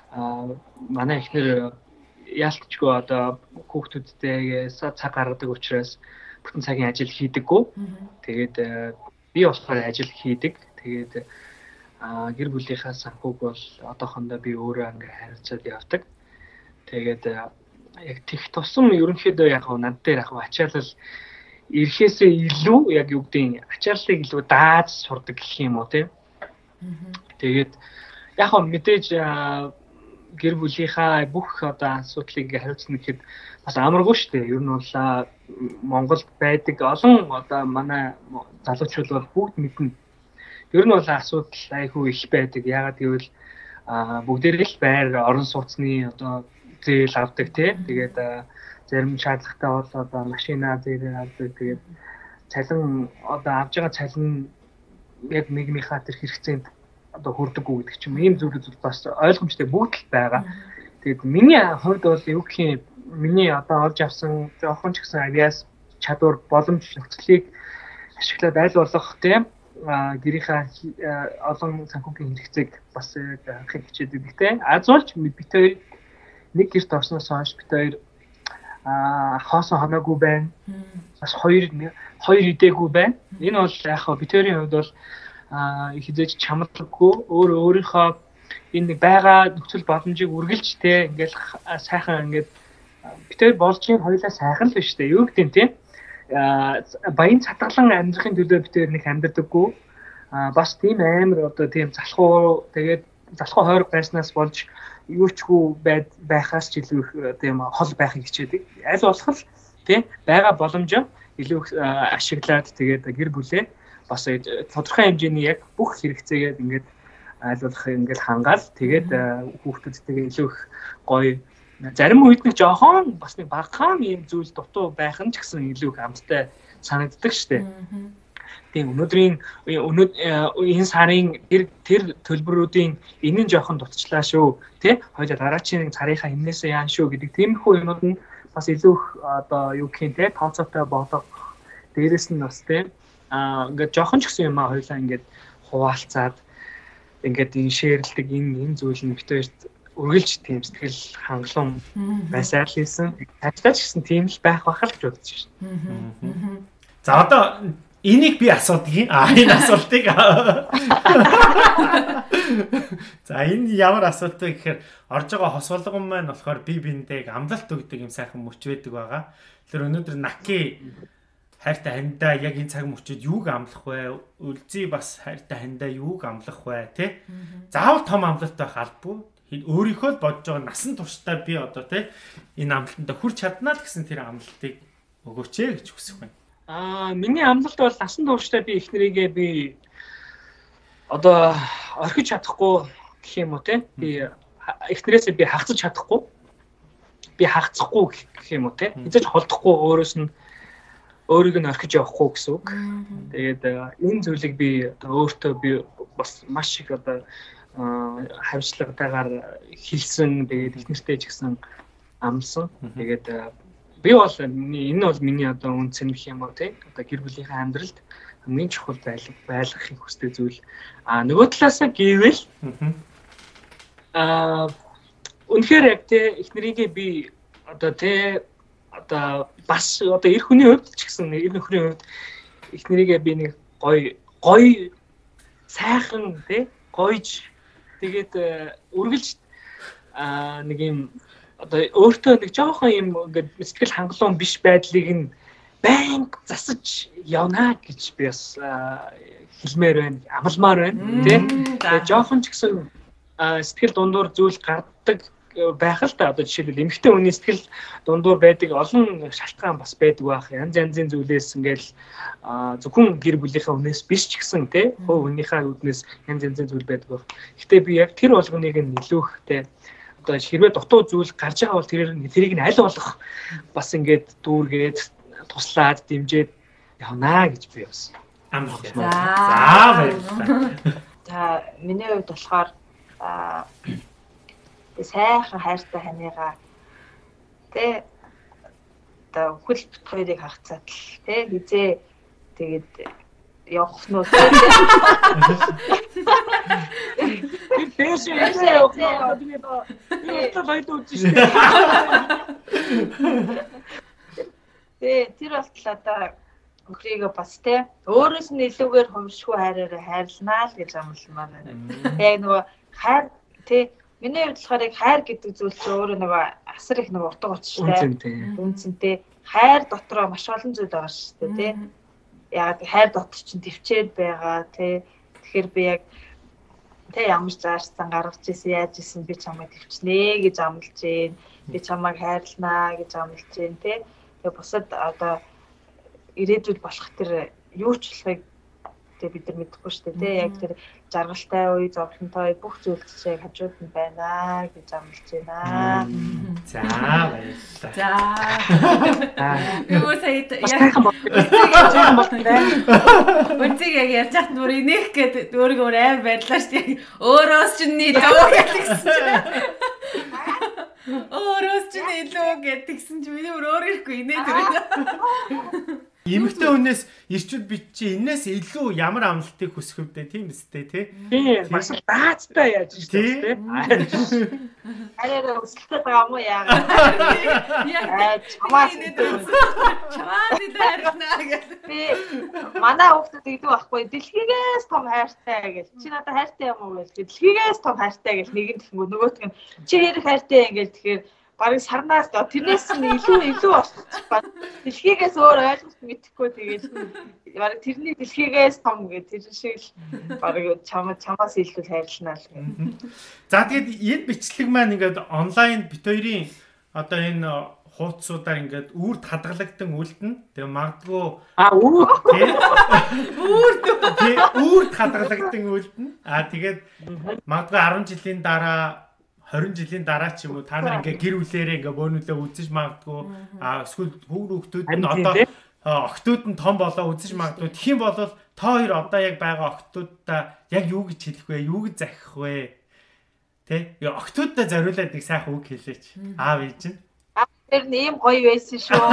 манай эхнэр яалтчгүй одоо хүүхдүүдтэйгээ цаг гаргадаг учраас бүтэн цагийн ажил хийдэггүй. Тэгээд би болохоор ажил хийдэг. Тэгээд гэр бүлийнхаа санхүүг бол одоохондоо би өөрөө ингээ харилцаад явдаг. Тэгээд яг тех тусам ерөнхийдөө яг над дээр яг ачаалал ирэхээсээ илүү яг юу гэдэг ачааллыг илүү дааж сурдаг гэх юм уу тийм. Тэгээд яг мэдээж гэр бүлийнхаа бүх одоо асуудлыг хариуцна гэхэд бас амаргүй шүү дээ. Ер нь бол Монголд байдаг олон одоо манай залуучууд бол бүгд мэднэ. Ер нь бол асуудал айгүй их байдаг. Яагаад гэвэл бүгдээрээ л байр орон сууцны одоо зээл авдаг тий. Тэгээд зарим шаардлагатай бол одоо машина зээл авдаг. Тэгээд цалин одоо авж байгаа цалин яг нэгнийхээ тэр хэрэгцээнд одоо хүрдэггүй гэдэг чинь ийм зүйл зүйл бас ойлгомжтой бүгд л байгаа. Тэгээд миний хувьд бол юу гэх юм миний одоо олж авсан жоохон ч гэсэн авиас чадвар боломж нөхцөлийг ашиглаад айл болох тийм гэрийнхаа олон санхүүгийн хэрэгцээг бас хангах хичээдэг. Гэхдээ аз болж бит хоёр нэг гэрт орсноос хойш бит хоёр аа хоосон хамаагүй байна. Бас хоёр хоёр идээгүй байна. Энэ бол яг хаа битэрийн хувьд бол аа их хизээж чамдаггүй өөр өөрийнхөө энэ байгаа нөхцөл боломжийг үргэлж те ингээл сайхан ингээд битэр болж юм хоёлаа сайхан л биш те юу гэдэг юм те баян цатгалан амьдрахын төлөө битэр нэг амьдрдаггүй бас тийм амар одоо тийм залхуу тэгээд залхуу хойрог байснаас болж юу ч хүү байхаас ч илүү их тийм хол байхыг хичээдэг. Аль болох тийм байгаа боломжоо илүү ашиглаад тэгээд гэр бүлээ бас тодорхой хэмжээний яг бүх хэрэгцээгээд ингээд аль болох ингээд хангаал тэгээд хүүхдүүдтэйгээ илүү их гоё зарим үед нэг жоохон бас нэг багахан юм зүйл дутуу байх нь ч гэсэн илүү их амттай санагддаг шүү дээ. Тийм өнөөдрийн энэ сарын тэр тэр төлбөрүүдийн энэ нь жоохон дутчлаа шүү тий хоёул дараачийн царийнхаа хэмнээсээ яан шүү гэдэг тиймэрхүү юмуд нь бас илүү их одоо юу гэх юм те тооцоотой болгох дээрэс нь бас тий аа ингээд жоохон ч гэсэн юм аа хоёулаа ингээд хуваалцаад ингээд энэ шеэрлдэг энэ энэ зүйл нь битээрт үргэлж тийм сэтгэл хангалуун байсаар л хийсэн. Таажтаач гэсэн тийм л байх бахал гэж бодож байна. За одоо энийг би асуудгийг аа энэ асуултыг за энэ ямар асуулт вэ гэхээр орж байгаа хос болгон маань болохоор би биндээ амлалт өгдөг юм сайхан мөч байдаг байгаа. Тэр өнөөдөр Наки хайртай хандаа яг энэ цаг мөчөд юуг амлах вэ? Үлзий бас хайртай хандаа юуг амлах вэ? Тэ? Заавал том амлалт байх албагүй. Өөрийнхөө л бодож байгаа насан туршдаа би одоо тэ энэ амлалтанд хүрч чаднаа л гэсэн тэр амлалтыг өгөөч ээ гэж хүсэх байна. Аа миний амлалт бол насан туршдаа би эхнэрийгээ би одоо орхиж чадахгүй гэх юм уу те би эхнэрээсээ би хагцаж чадахгүй би хагцахгүй гэх юм уу те эзэж холдохгүй өөрөөс нь өөрийг нь орхиж явахгүй гэсэн үг. Тэгээд энэ зүйлийг би одоо өөртөө би бас маш их одоо хавчлагтайгаар хэлсэн тэгээд эхнэртэй ч гэсэн амлсан. Тэгээд би бол энэ бол миний одоо үндсэн гэх юм уу те одоо гэр бүлийнхээ амьдралд хамгийн чухал байлгах байлгахыг хүсдэг зүйл. А нөгөө талаасаа гэвэл а үнэхээр яг те эхнэрийгээ би одоо те одоо бас одоо эр хүний хувьд ч гэсэн эр нөхрийн хувьд эхнэрийгээ би нэг гоё гоё сайхан те гоёж тэгээд үргэлж а нэг юм одоо өөртөө нэг жоохон юм ингээд сэтгэл хангалуун биш байдлыг нь банк засаж явна гэж би бас хэлмээр байна, амлмаар байна тийм. Тэгээд жоохон ч гэсэн сэтгэл дундуур зүйл гардаг байх л та. Одоо жишээлбэл эмэгтэй хүний сэтгэл дундуур байдаг олон шалтгаан бас байдаг байх. Янз янзын зүйлээс ингээл зөвхөн гэр бүлийнхээ үнээс биш ч гэсэн тийм хувь хүнийхээ үднээс янз янзын зүйл байдаг байх. Гэхдээ би яг тэр болгоныг нь илүү их тийм одоо хэрвээ дутуу зүйл гарч байгаа бол тэрийг тэрийг нь аль болох бас ингээд дүүргээд туслаад дэмжиж явнаа гэж би бас амлаа. За баярлалаа. За миний хувьд болохоор аа сайхан хайртай ханыгаа тэ одоо хөл бит хоёрыг хагцаад л тэ хизээ тэгээд явах нь үү. Би пэш явах нь одоо би одоо байд үзсэн шүү дээ. Тэр болтол одоо өхрийгөө бас тэ өөрөөс нь илүүгээр хомшгүй хайраараа хайрлнаа л гэж амлмаар байна. Яг нөгөө хайр тэ миний хувьд болохоор яг хайр гэдэг зүйл чинь өөрөө нөгөө асар их нөгөө утга учиртай үнцэнтэй хайр дотроо маш олон зүйл байгаа шүү дээ тэ. Яг хайр дотор чинь төвчээд байгаа тэ. Тэгэхээр би яг тэ ямар заашсан гаргаж ирсэн яаж ирсэн би чамайг төвчнэ гэж амлаж гин. Би чамайг хайрлнаа гэж амлаж гин тэ. Тэгээ бусад одоо ирээдүйд болох тэр юу ч болохыг тэ бид нар мэдэхгүй шүү дээ тэ. Яг тэр жаргалтай үе, зовлонтой бүх зүйл чинь хажууд нь байна гэж амлаж байна. За баярлалаа. За. Юу сайд яах юм бэ? Үнцэг яг ярьж хат нүр инех гэдэг өөргөө аим байдлаа шүү дээ. Өөрөөс чинь илүү гэдгийгсэн чинь. Өөрөөс чинь илүү гэдгийгсэн чинь миний өөр ирэхгүй инээд байна. Эмэгтэй хүнээс ирчүүд би чи энэс илүү ямар амлалтыг хүсэх вэ тийм үстэй тий. Тийм бас даацтай яаж шүү дээ. Арайраа өсөлтөд байгаа юм уу яа. Яг чамаа чамаа дээрнаа гэж. Би манай хүүхдүүд гэдэг байхгүй дэлхийгээс том хайртай гэж. Чи надад хайртай юм уу гэж. Дэлхийгээс том хайртай гэж нэг нь тэгэнгүүт нөгөөт нь чи хэрэг хайртай ингэж тэгэхээр барыг сарнаас доо тэрнээс нь илүү илүү болчих ба. Дэлхийгээс өөр ойлголт мэдэхгүй тэгээд барыг тэрний дэлхийгээс том гэж тэр шиг л барыг чамаа чамаас илүү хайрлнаа л гэх. За тэгээд энэ бичлэг маань ингээд онлайн бит хоёрын одоо энэ хуудасуудаар ингээд үрд хадгалагдсан үлдэн. Тэгээ магадгүй а үрд үрд үрд хадгалагдсан үлдэн. А тэгээд магадгүй арван жилийн дараа хорин жилийн дараа ч юм уу та нар ингээ гэр бүлээрээ ингээ бөөнүүлээ үзэж магадгүй а эсвэл хүүхдүүд нь одоо охтууд нь том болоо үзэж магадгүй тэгхийн бол та хоёр одоо яг байгаа охтуудаа яг юу гэж хэлэх вэ юу гэж захих вэ тэ охтуудаа зориулаад нэг сайхан үг хэлээч аав ээж нь тэр нэм гоё байсан шүү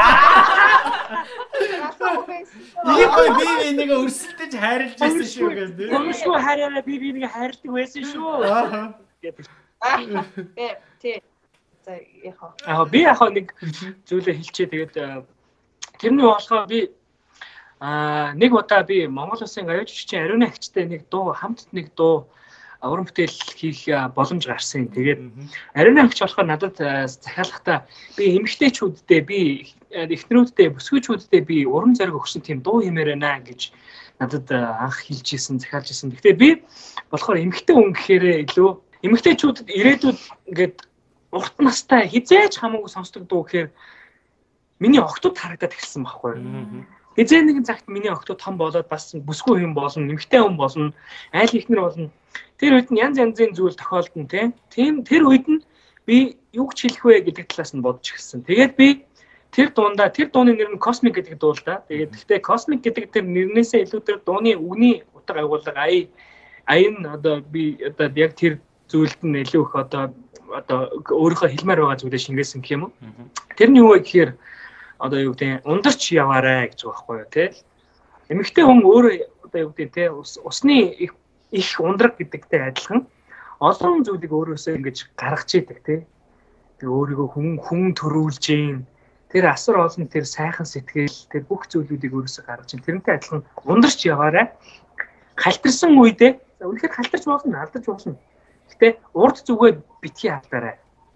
ийм гоё би бинийг өрсөлдөж хайрлаж байсан шүү гэдэг гомшгүй хараараа би бинийг хайрладаг байсан шүү гэдэг Э тий. За яг. Аа би яг нэг зүйлээ хэлчихээ тэгээд тэрний болохоор би аа нэг удаа би Монгол Улсын аюулч чинь ариуны агчтай нэг дуу хамт нэг дуу уран бүтээл хийх боломж гарсан. Тэгээд ариуны агч болохоор надад захиалгахдаа би эмэгтэйчүүддээ би эхнэрүүддээ бүсгүйчүүддээ би уран зориг өгсөн тийм дуу хэмээр байна гэж надад анх хэлж исэн захиалж исэн. Гэхдээ би болохоор эмэгтэй хүн гэхээрээ илүү эмэгтэйчүүдэд ирээдүйд ингээд урт настай хизээж хамаагүй сонсдог дуу гэхээр миний охтууд харагдаад эхэлсэн байхгүй юу. Хизээ нэгэн цагт миний охтууд том болоод бас бүсгүй юм болно, эмэгтэй хүн болно, айл ихнэр болно. Тэр үед нь янз янзын зүйл тохиолдно тийм. Тэр үед нь би юу гэж хэлэх вэ гэдэг талаас нь бодож эхэлсэн. Тэгээд би тэр дундаа тэр дууны нэр нь Cosmic гэдэг дуу л да. Тэгээд гэхдээ Cosmic гэдэг тэр нэрнээсээ илүү тэр дууны үгний утга агуулга ая аян одоо би одоо яг тэр зүйлд нь илүү их одоо одоо өөрийнхөө хэлмээр байгаа зүйлээ шингээсэн гэх юм уу. Тэрний юу вэ гэхээр одоо юу гэдэг ундарч яваарай гэж байгаа байхгүй юу те. Эмэгтэй хүн өөрөө одоо юу гэдэг те усны их их ундраг гэдэгтэй адилхан олон зүйлийг өөрөөсөө ингэж гаргаж идэг те. Тэг өөрийгөө хүн хүн төрүүлж гин тэр асар олон тэр сайхан сэтгэл тэр бүх зүйлүүдийг өөрөөсөө гаргаж гин тэрнтэй адилхан ундарч яваарай. Халтарсан үедээ үнэхээр халтарч болно алдаж болно. Гэтэ урд зүгээ битгий алдаарай.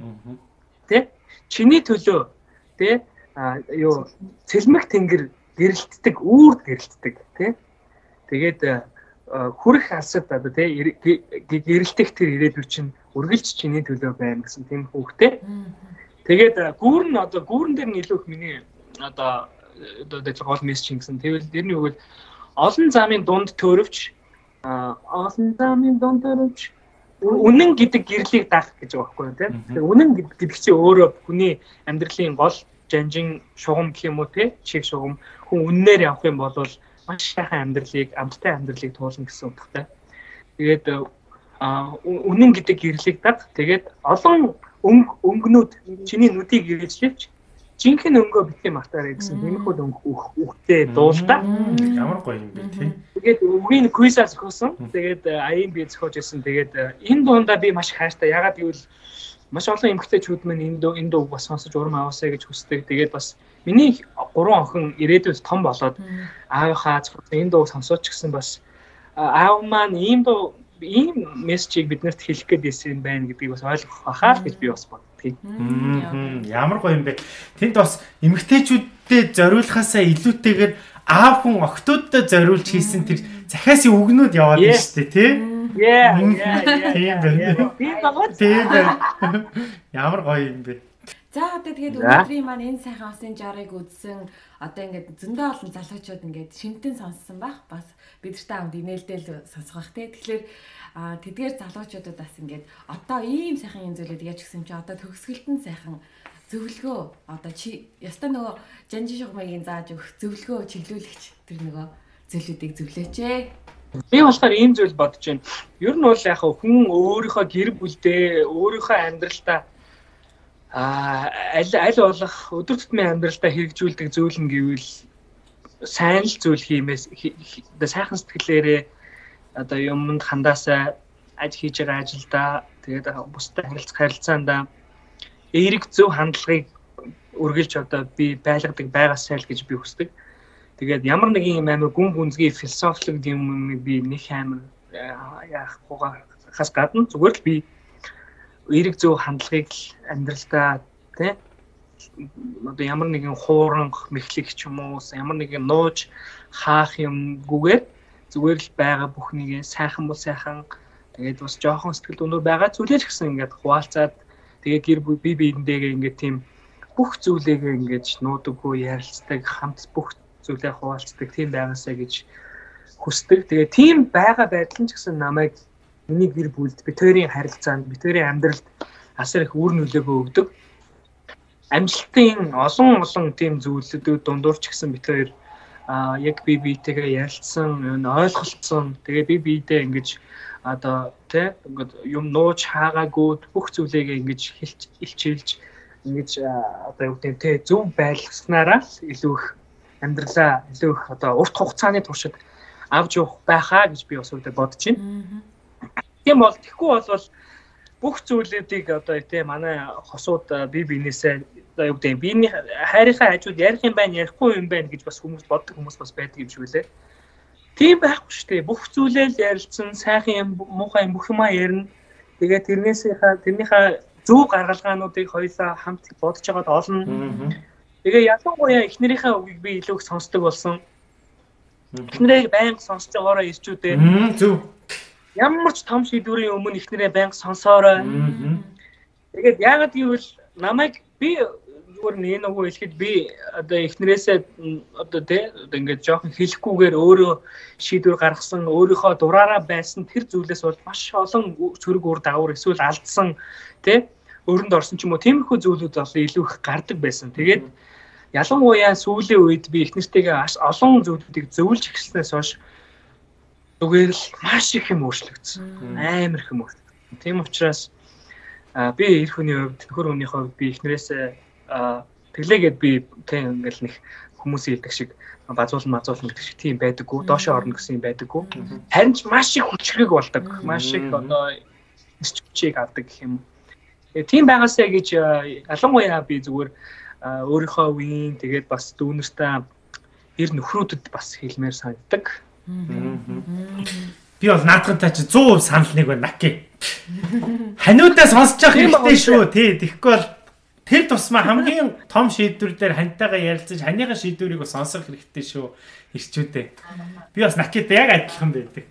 Тэ? Чиний төлөө тэ юу цэлмэг тэнгэр гэрэлтдэг, үүрд гэрэлтдэг, тэ? Тэгээд хүрэх алсад одоо тэ гэрэлтэх тэр ирээдүй чинь үргэлж чиний төлөө байна гэсэн тийм хүүхтэй. Тэгээд гүүрэн одоо гүүрэн дээр нь илүү их миний одоо одоо гол мессеж гэсэн. Тэгвэл тэрний үг л олон замын дунд төрөвч олон замын дунд төрөвч үнэн гэдэг гэрлийг даах гэж байгаа байхгүй юу тийм. Үнэн гэдэг чинь өөрөө хүний амьдралын гол жанжин шугам гэх юм уу тийм. Шиг шугам хүн үннээр явах юм бол маш сайхан амьдралыг, амттай амьдралыг туулна гэсэн утгатай. Тэгээд үнэн гэдэг гэрлийг даах. Тэгээд олон өнгөнүүд чиний нүдийг ирээжлэвч жинхэнэ өнгөө битгий мартаарай гэсэн тиймэрхүү үгтэй дуулаа. Ямар гоё юм бэ тийм. Тэгээд үгийн квизаа зохиосон. Тэгээд аян би зохиож ирсэн. Тэгээд энэ дундаа би маш хайртай. Ягаад гэвэл маш олон эмэгтэйчүүд мань энэ дуу энэ дууг бас сонсож урам аваасаа гэж хүсдэг. Тэгээд бас миний гурван охин ирээдүйд том болоод аавынхаа зохиосон энэ дууг сонсооч гэсэн бас аав маань ийм дуу ийм мессежийг биднэрт хэлэх гээд байсан байна гэдгийг бас ойлгох байхаа гэж би бас боддог. Ямар гоё юм бэ. Тэнд бас эмэгтэйчүүдэд зориулахаасаа илүүтэйгээр аав хүн охтуудад зориулж хийсэн тэр захиасын үгнүүд яваад байна шүү дээ тий. Яа яа яа. Би багт. Ямар гоё юм бэ. За одоо тэгээд өнөөдрийн маань энэ сайхан усын жарыг үзсэн одоо ингээд зөндөө олон залуучууд ингээд шимтэн сонссон байх. Бас бидэртэй хамт инээлдэл сонсох бах тий. Тэгэхээр а тэдгээр залуучуудад бас ингээд одоо ийм сайхан юм зүйлүүд яаж гисэн чи одоо төгсгөлд нь сайхан зөвлөгөө одоо чи ястаа нөгөө жанжин шугамыг зааж өгөх зөвлөгөө чиглүүлэгч тэр нөгөө зүйлүүдийг зөвлөөч ээ. Би болохоор ийм зүйл бодож байна. Ер нь бол яг хүн өөрийнхөө гэр бүлдээ өөрийнхөө амьдралдаа а аль аль болох өдөр тутмын амьдралдаа хэрэгжүүлдэг зүйл нь гэвэл сайн л зүйл хиймээс одоо сайхан сэтгэлээрээ одоо юмд хандаасаа аж хийж байгаа ажилдаа тэгээд бусдад харилцах харилцаандаа эерэг зөв хандлагыг үргэлж одоо би байлгадаг байгаасай л гэж би хүсдэг. Тэгээд ямар нэгэн юм амар гүн гүнзгий философик юм би нэг амар яахгүйгаа хас гадна зүгээр л би эерэг зөв хандлагыг амьдралдаа тий одоо ямар нэгэн хууранх мэхлэг ч юм уу ямар нэгэн нууж хаах юмгүйгээр зүгээр л байгаа бүхнийг сайхан бол сайхан тэгээд бас жоохон сэтгэл өнөр байгаа зүйлээ ч гэсэн ингээд хуваалцаад тэгээд гэр бүл бие биендээгээ ингээд тийм бүх зүйлээгээ ингээд нуудаггүй ярилцдаг хамт бүх зүйлээ хуваалцдаг тийм байгаасаа гэж хүсдэг. Тэгээд тийм байгаа байдал нь ч гэсэн намайг миний гэр бүлд битүүрийн харилцаанд битүүрийн амьдралд асар их үр нөлөөгөө өгдөг. Амжилтын олон олон тийм зүйлсүүд дундуур ч гэсэн битүүр а яг би биетэйгээ ярилцсан, ойлголцсон. Тэгээ би биедээ ингэж одоо тий ингээд юм нууж хаагаагүй бүх зүйлээгээ ингэж хэлж илчилж ингэж одоо юу гэдэг тий зөв байлгаснараа илүү их амьдралаа илүү их одоо урт хугацааны туршид авч явах байхаа гэж би бас үүрдэ бодож байна. Тийм бол тэгэхгүй бол бүх зүйлүүдийг одоо тий манай хосууд бие биенээсээ одоо юу гэдэг биений хайрынхаа хажууд ярих юм байна, ярихгүй юм байна гэж бас хүмүүс боддог хүмүүс бас байдаг юм шиг үлээ. Тийм байхгүй шүү дээ. Бүх зүйлээ л ярилцсан, сайхан юм, муухай юм бүх юмаа ярина. Тэгээд тэрнээсээ тэрнийхээ зөв гаргалгаануудыг хоёулаа хамт бодож байгаад олно. Тэгээ ялангуяа эхнэрийнхээ үгийг би илүү их сонсдог болсон. Эхнэрээ байнга сонсож байгаараа ирчүүдээ. Зөв. Ямар ч том шийдвэрийн өмнө эхнэрээ байнга сонсоорой. Тэгээд яагаад гэвэл намайг би зүгээр нэг нөгөө хэлэхэд би одоо эхнэрээсээ одоо тий одоо ингээд жоохон хэлэхгүйгээр өөрөө шийдвэр гаргасан, өөрийнхөө дураараа байсан тэр зүйлээс бол маш олон цөрөг үр дагавар эсвэл алдсан тий өрөнд орсон ч юм уу тиймэрхүү зүйлүүд бол илүү их гардаг байсан. Тэгээд ялангуяа сүүлийн үед би эхнэртэйгээ олон зүйлүүдийг зөвлөж эхэлснээс хойш зүгээр л маш их юм өөрчлөгдсөн. Амар их юм өөрчлөгдсөн. Тийм учраас би эр хүний хувьд нөхөр хүний хувьд би эхнэрээсээ тэглээгээд би тийм ингээл нэг хүмүүсийн хэлдэг шиг базуулна мазуулна гэдэг шиг тийм байдаггүй. Доошоо орно гэсэн юм байдаггүй. Харин ч маш их хүчрэг болдог. Маш их одоо хүчийг авдаг гэх юм. Тийм байгаасаа гэж ялангуяа би зүгээр өөрийнхөө үеийн тэгээд бас дүүнэртээ эр нөхрүүдэд бас хэлмээр санагддаг. Би бол наадхантай чи сто процент санал нэг байна наки. Ханиудаа сонсож явах хэрэгтэй шүү. Тий, тэгэхгүй бол тэр тусмаа хамгийн том шийдвэр дээр хантайгаа ярилцаж ханыхаа шийдвэрийг бас сонсох хэрэгтэй шүү. Ирчүүдээ. Би бас накид яг адилхан байдаг.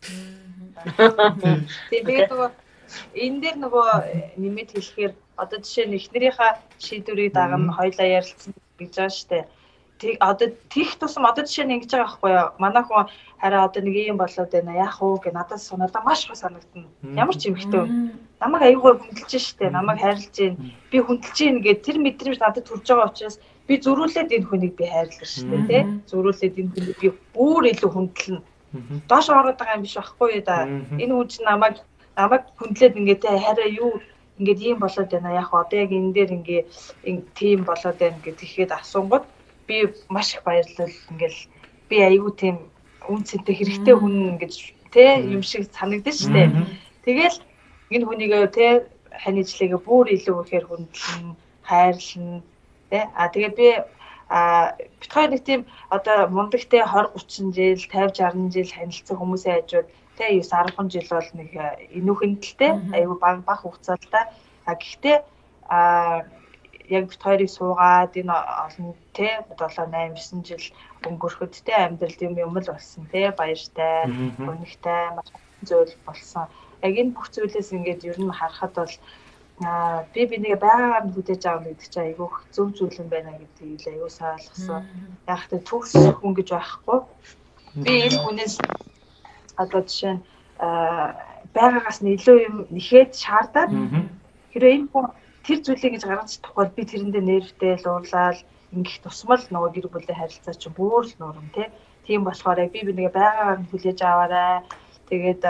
Тэгээд нөгөө энэ дээр нөгөө нэмэт хэлэхээр одоо жишээ нь эхнэрийнхээ шийдвэрийг дагна хоёлаа ярилцсан гэж байгаа штэ. Тэг одоо тех тусам одоо жишээ нь ингэж байгаа байхгүй юу? Манай хүн хараа одоо нэг юм болоод байна. Яах вэ гэ надаас надад маш их санагдана. Ямар ч юмхтэй. Намайг аюулгүй хүндэлж штэ. Намайг хайрлаж байна. Би хүндэлж байна гэд тэр мэдрэмж надад төрж байгаа учраас би зөрүүлээд энэ хүнийг би хайрлаа штэ тий. Зөрүүлээд энэ хүнийг би бүр илүү хүндэлнэ. Доош ороод байгаа юм биш байхгүй юу да. Энэ хүн чинь намайг намайг хүндлээд ингээд тий хараа юу ингээд ийм болоод байна. Яах вэ? Одоо яг энэ дээр ингээ тийм болоод байна гэд тэгэхэд асуунгууд би маш их баярлал ингээл би аягүй тийм үнцэнтэй хэрэгтэй хүн ингэж тий юм шиг санагдаж штэ. Тэгэл энэ хүнийг тий ханижлыгээ бүр илүү ихээр хүндлэн хайрлан тий а тэгээ би а бит хоёр нэг тийм одоо мундагтэй twenty thirty жил fifty sixty жил танилцсан хүмүүсийн хажууд тий nine ten жил бол нэг энүүхэнтэй аягүй баг баг хугацаа л та а гэхдээ а яг бит хоёрыг суугаад энэ олон тий seven eight nine жил өнгөрөхөд тий амьдрал юм юм л болсон тий баяртай өнөгтэй маш зүйл болсон. Яг энэ бүх зүйлээс ингээд ер нь харахад бол би бинийг байгаагаар нь хүлээж авах гэдэг чинь айгүй зөв зүйл юм байна гэдгийг л аюу сайн ойлгосон. Яг тэ төгс хүн гэж байхгүй. Би энэ хүнээс одоо жишээ нь байгаагаас нь илүү юм нэхэд шаардаад хэрвээ энэ хүн тэр зүйлийг гэж гаргаж чадахгүй би тэрэндээ нэрвтэй л уурлаад ингэх тусмал нөгөө гэр бүлийн харилцаа чинь бүр л нурам тий. Тийм болохоор би бинийг байгаагаар нь хүлээж аваарай. Тэгээд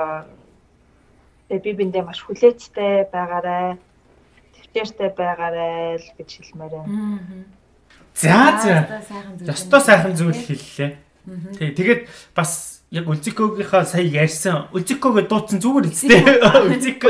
би биндээ маш хүлээцтэй байгаарай. Төвчээртэй байгаарай л гэж хэлмээр байна. За за. сайхан зүйл. Ёстой сайхан зүйл хэллээ. Тий, тэгээд бас яг Үлзикогийнхаа сая ярьсан. Үлзикогоо дуудсан зүгээр үстэй. Үлзико.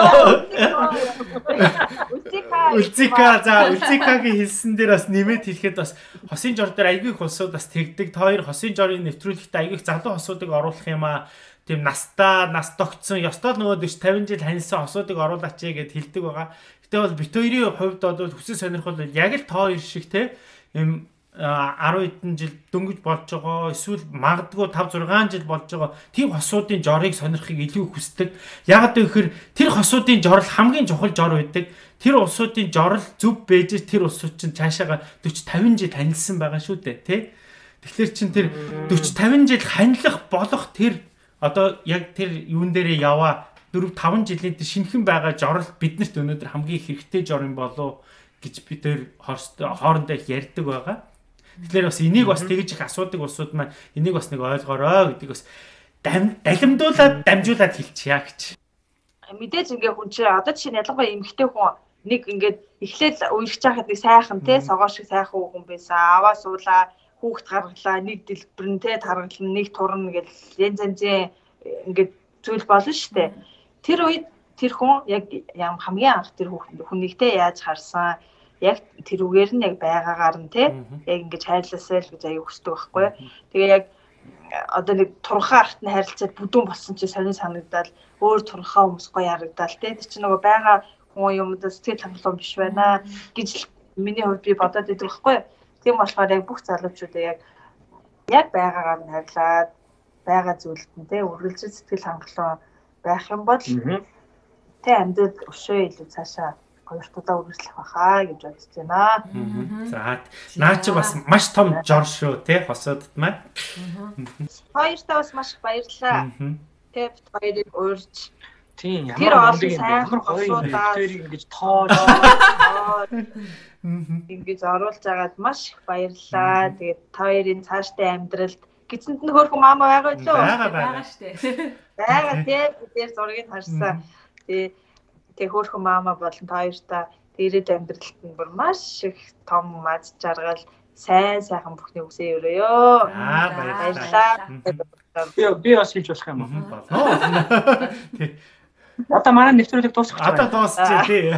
Үлзика за Үлзикагийн хэлсэн дээр бас нэмээд хэлэхэд бас хосын жор дээр айгүй их улсууд бас тэгдэг. Та хоёр хосын жорын нэвтрүүлэгтээ айгүй их залуу хосуудыг оруулах юм аа. Тийм настаа, нас тогтсон, ёстой л нөгөө дэвш тавин жил ханьсан хосуудыг оруулаач гэд хэлдэг байгаа. Гэтэ бол бит хоёрын хувьд бол хүсэл сонирхол яг л та хоёр шиг те юм арван хэдэн жил дөнгөж болж байгаа эсвэл магадгүй тавь зургаан жил болж байгаа тийм хосуудын жорыг сонирхохыг илүү хүсдэг. Яг гэхээр тэр хосуудын жорл хамгийн чухал жор байдаг. Тэр улсуудын жорл зөв бэж тэр улсууд чинь цаашаага дөрвөн тавин жил ханилсан байгаа шүү дээ, тий. Тэгэхээр чин тэр дөрвөн тавин жил ханилах болох тэр одоо яг тэр юун дээрээ яваа дөрвөн таван жилийн шинхэн байгаа жорл биднэрт өнөөдөр хамгийн хэрэгтэй жор юм болов гэж бид тэр хоорондоо их ярьдаг байгаа. Тэгэхээр бас энийг бас тэгж их асуудаг улсууд маань энийг бас нэг ойлгоорой гэдгийг бас далимдуулаад дамжуулаад хэлчихье гэж. Мэдээж ингээ хүн чи одоо чинь ялангуяа эмэгтэй хүн нэг ингээд эхлээл үерч чахад нэг сайхан те согоо шиг сайхан хүн байсан. Аваа суулаа, хүүхд гаргалаа, нэг дэлбэрэн те таргална, нэг турна гэл янз янзын ингээд зүйл болно штэ. Тэр үед тэр хүн яг ям хамгийн анх тэр хүнийгтэй яаж харсан яг тэрүүгээр нь яг байгаагаар нь те яг ингэж хайрласаа л гэж аяа хүсдэг байхгүй. Тэгээ яг одоо нэг турхаа ахт нь харилцаад бүдүүн болсон чи сонир санагдал өөр турхаа хүмүүс гоё харагдал те тэр чи нөгөө байгаа хүн юмдаа сэтгэл хангалуун биш байна гэж миний хувьд би бодоод идэг байхгүй. Тийм болохоор яг бүх залуучуудаа яг яг байгаагаар нь харьлаад байгаа зүйлд нь те үргэлжлэл сэтгэл хангалуун байх юм бол тэ амьдрал өшөө илүү цаашаа хоёртудаа үргэлжлэх баха гэж бодож байна. За наа чи бас маш том жор шүү те хосуудд маань. Хоёртаа бас маш их баярлалаа. Тэ бит хоёрыг уурж тийм тэр олон сайхан хосуудаа ингэж тоож ингэж оруулж агаад маш их баярлалаа. Тэгээд та хоёрын цаашдаа амьдралд гизэнд нь хөөрхөн маама байгаа юу? Байгаа байгаа штэ. Бага тий тэр зургийг харсан. Тий тэг хөөрхөн маама болон та хоёртаа дээрэд амьдралд нь бүр маш их том мад жаргал сайн сайхан бүхний үсээ өрөөё. Аа баярлалаа. Би би бас хэлж болох юм аа. Тий. Одоо манай нэвтрүүлэг дуусах гэж байна. Одоо дуусчих тий.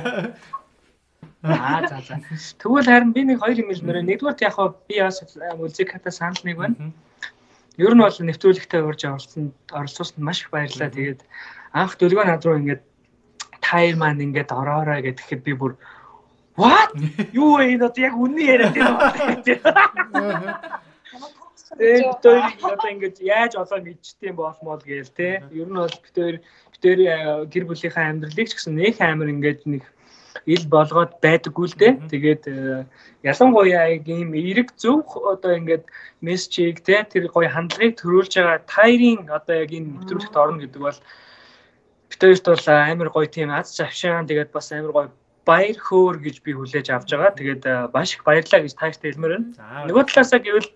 Аа за за. Тэгвэл харин би нэг хоёр юм хэлмээр. Нэгдүгээр яг хаа би бас Үлзиката санал нэг байна. Ер нь бол нэвтрүүлэгтээ урьж оролцсон оролцуулсанд маш их баярлалаа. Тэгээд анх дөлгөө над руу ингээд тайр маань ингээд ороорой гэхэд би бүр what юу вэ одоо яг үнэн яриад байна. Э битүүр одоо ингээд яаж олоо мэдчихдээ болмол гээл те. Ер нь бол битүүр битүүр гэр бүлийнхаа амьдралыг ч гэсэн нэг амар ингээд нэг ил болгоод байдаггүй л дээ. Тэгээд ялангуяа ийм эрэг зөв одоо ингээд мессежийг те тэр гоё хандлагыг төрүүлж байгаа тайрын одоо яг энэ нэвтрүүлэгт орно гэдэг бол битүүрт бол амар гоё тийм аз завшаан тэгээд бас амар гоё баяр хөөр гэж би хүлээж авч байгаа. Тэгээд маш их баярлалаа гэж таартай хэлмээр байна. Нөгөө талаасаа гэвэл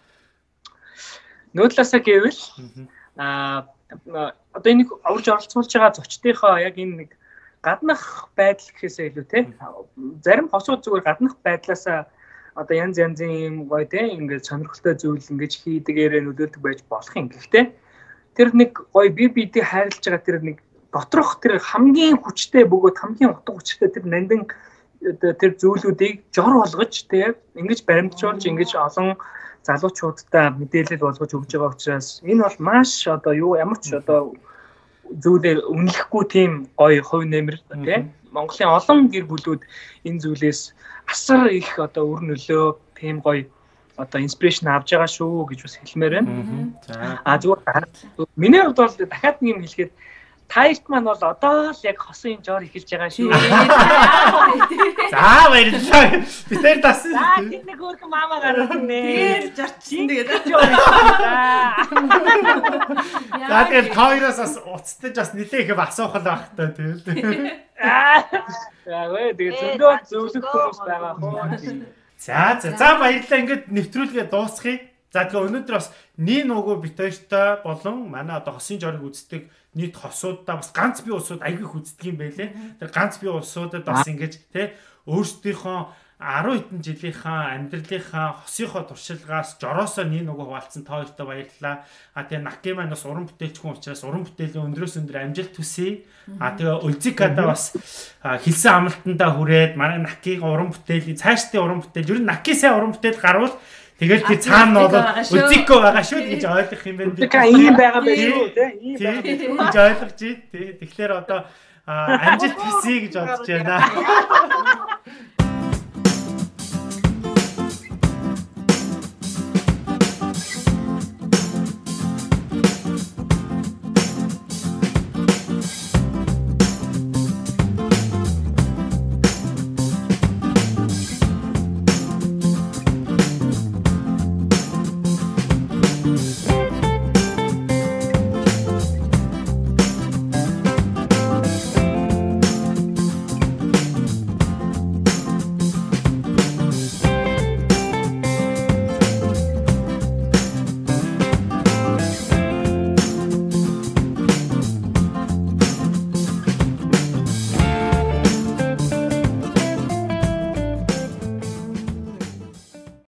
нөгөө талаасаа гэвэл аа одоо энийг урьж оролцуулж байгаа зочдынхоо яг энэ нэг гаднах байдал гэхээсээ илүү те зарим хосууд зүгээр гаднах байдлаасаа одоо янз янзын юм гоё те ингээд сонирхолтой зүйл ингэж хийдгээрээ нөлөөлдөг байж болох юм. Гэхдээ тэр нэг гоё бие биедээ хайрлаж байгаа тэр нэг доторх тэр хамгийн хүчтэй бөгөөд хамгийн утга учиртай тэр нандин тэр зүйлүүдийг жор болгож те ингэж баримтжуулж ингэж олон залуучуудтай мэдээлэл болгож өгж байгаа учраас энэ бол маш одоо юу ямар ч одоо зүйлээр үнэлэхгүй тийм гоё хувь нэмэр тийм Монголын олон гэр бүлүүд энэ зүйлээс асар их одоо үр нөлөө тийм гоё одоо инспирэшн авж байгаа шүү гэж бас хэлмээр байна. А зүгээр миний хувьд бол дахиад нэг юм хэлэхэд тайрт маань бол одоо л яг хосын жор эхэлж байгаа шүү. За баярлалаа. Би тэр тас. За тэд нэг хөөрхөн маама гарсан нэ. Тэгээд жарчсан тэгээд. За тэгээд хоёроос бас уцтаж бас нилээ их асуухал байх та тэгэл. Аа вэ тэгээд зөндөө зөвлөх хүмүүс байгаа хөө. За за за баярлалаа. Ингээд нэвтрүүлгээ дуусгая. За тэгээ өнөөдөр бас нэг нөгөө битээштэй болон манай одоо хосын жорыг үздэг нийт хосуудаа бас ганц бие улсууд айгүйх үздэг юм байлээ. Тэр ганц бие улсуудад бас ингэж те өөрсдийнхөө арван хэдэн жилийнхаа амьдралынхаа хосынхоо туршилгаас жороосоо нэг нөгөө хуваалцсан та хоёртой баярлалаа. А тэгээ Наки маань бас уран бүтээлч хүн учраас уран бүтээлийн өндрөөс өндөр амжилт хүсье. А тэгээ Өлзикада бас хэлсэн амлалтандаа хүрээд манай Накигийн уран бүтээлийн цаашдын уран бүтээл ер нь Наки сайн уран бүтээл гарвал тэгэл би цаана бол Өлзико байгаа шүү гэж ойлгох юм байна. Өлзико ийм байгаа байх шүү тий. Ийм байгаа гэж ойлгож тий. Тэгэхээр одоо амжилт хүсье гэж бодож байна.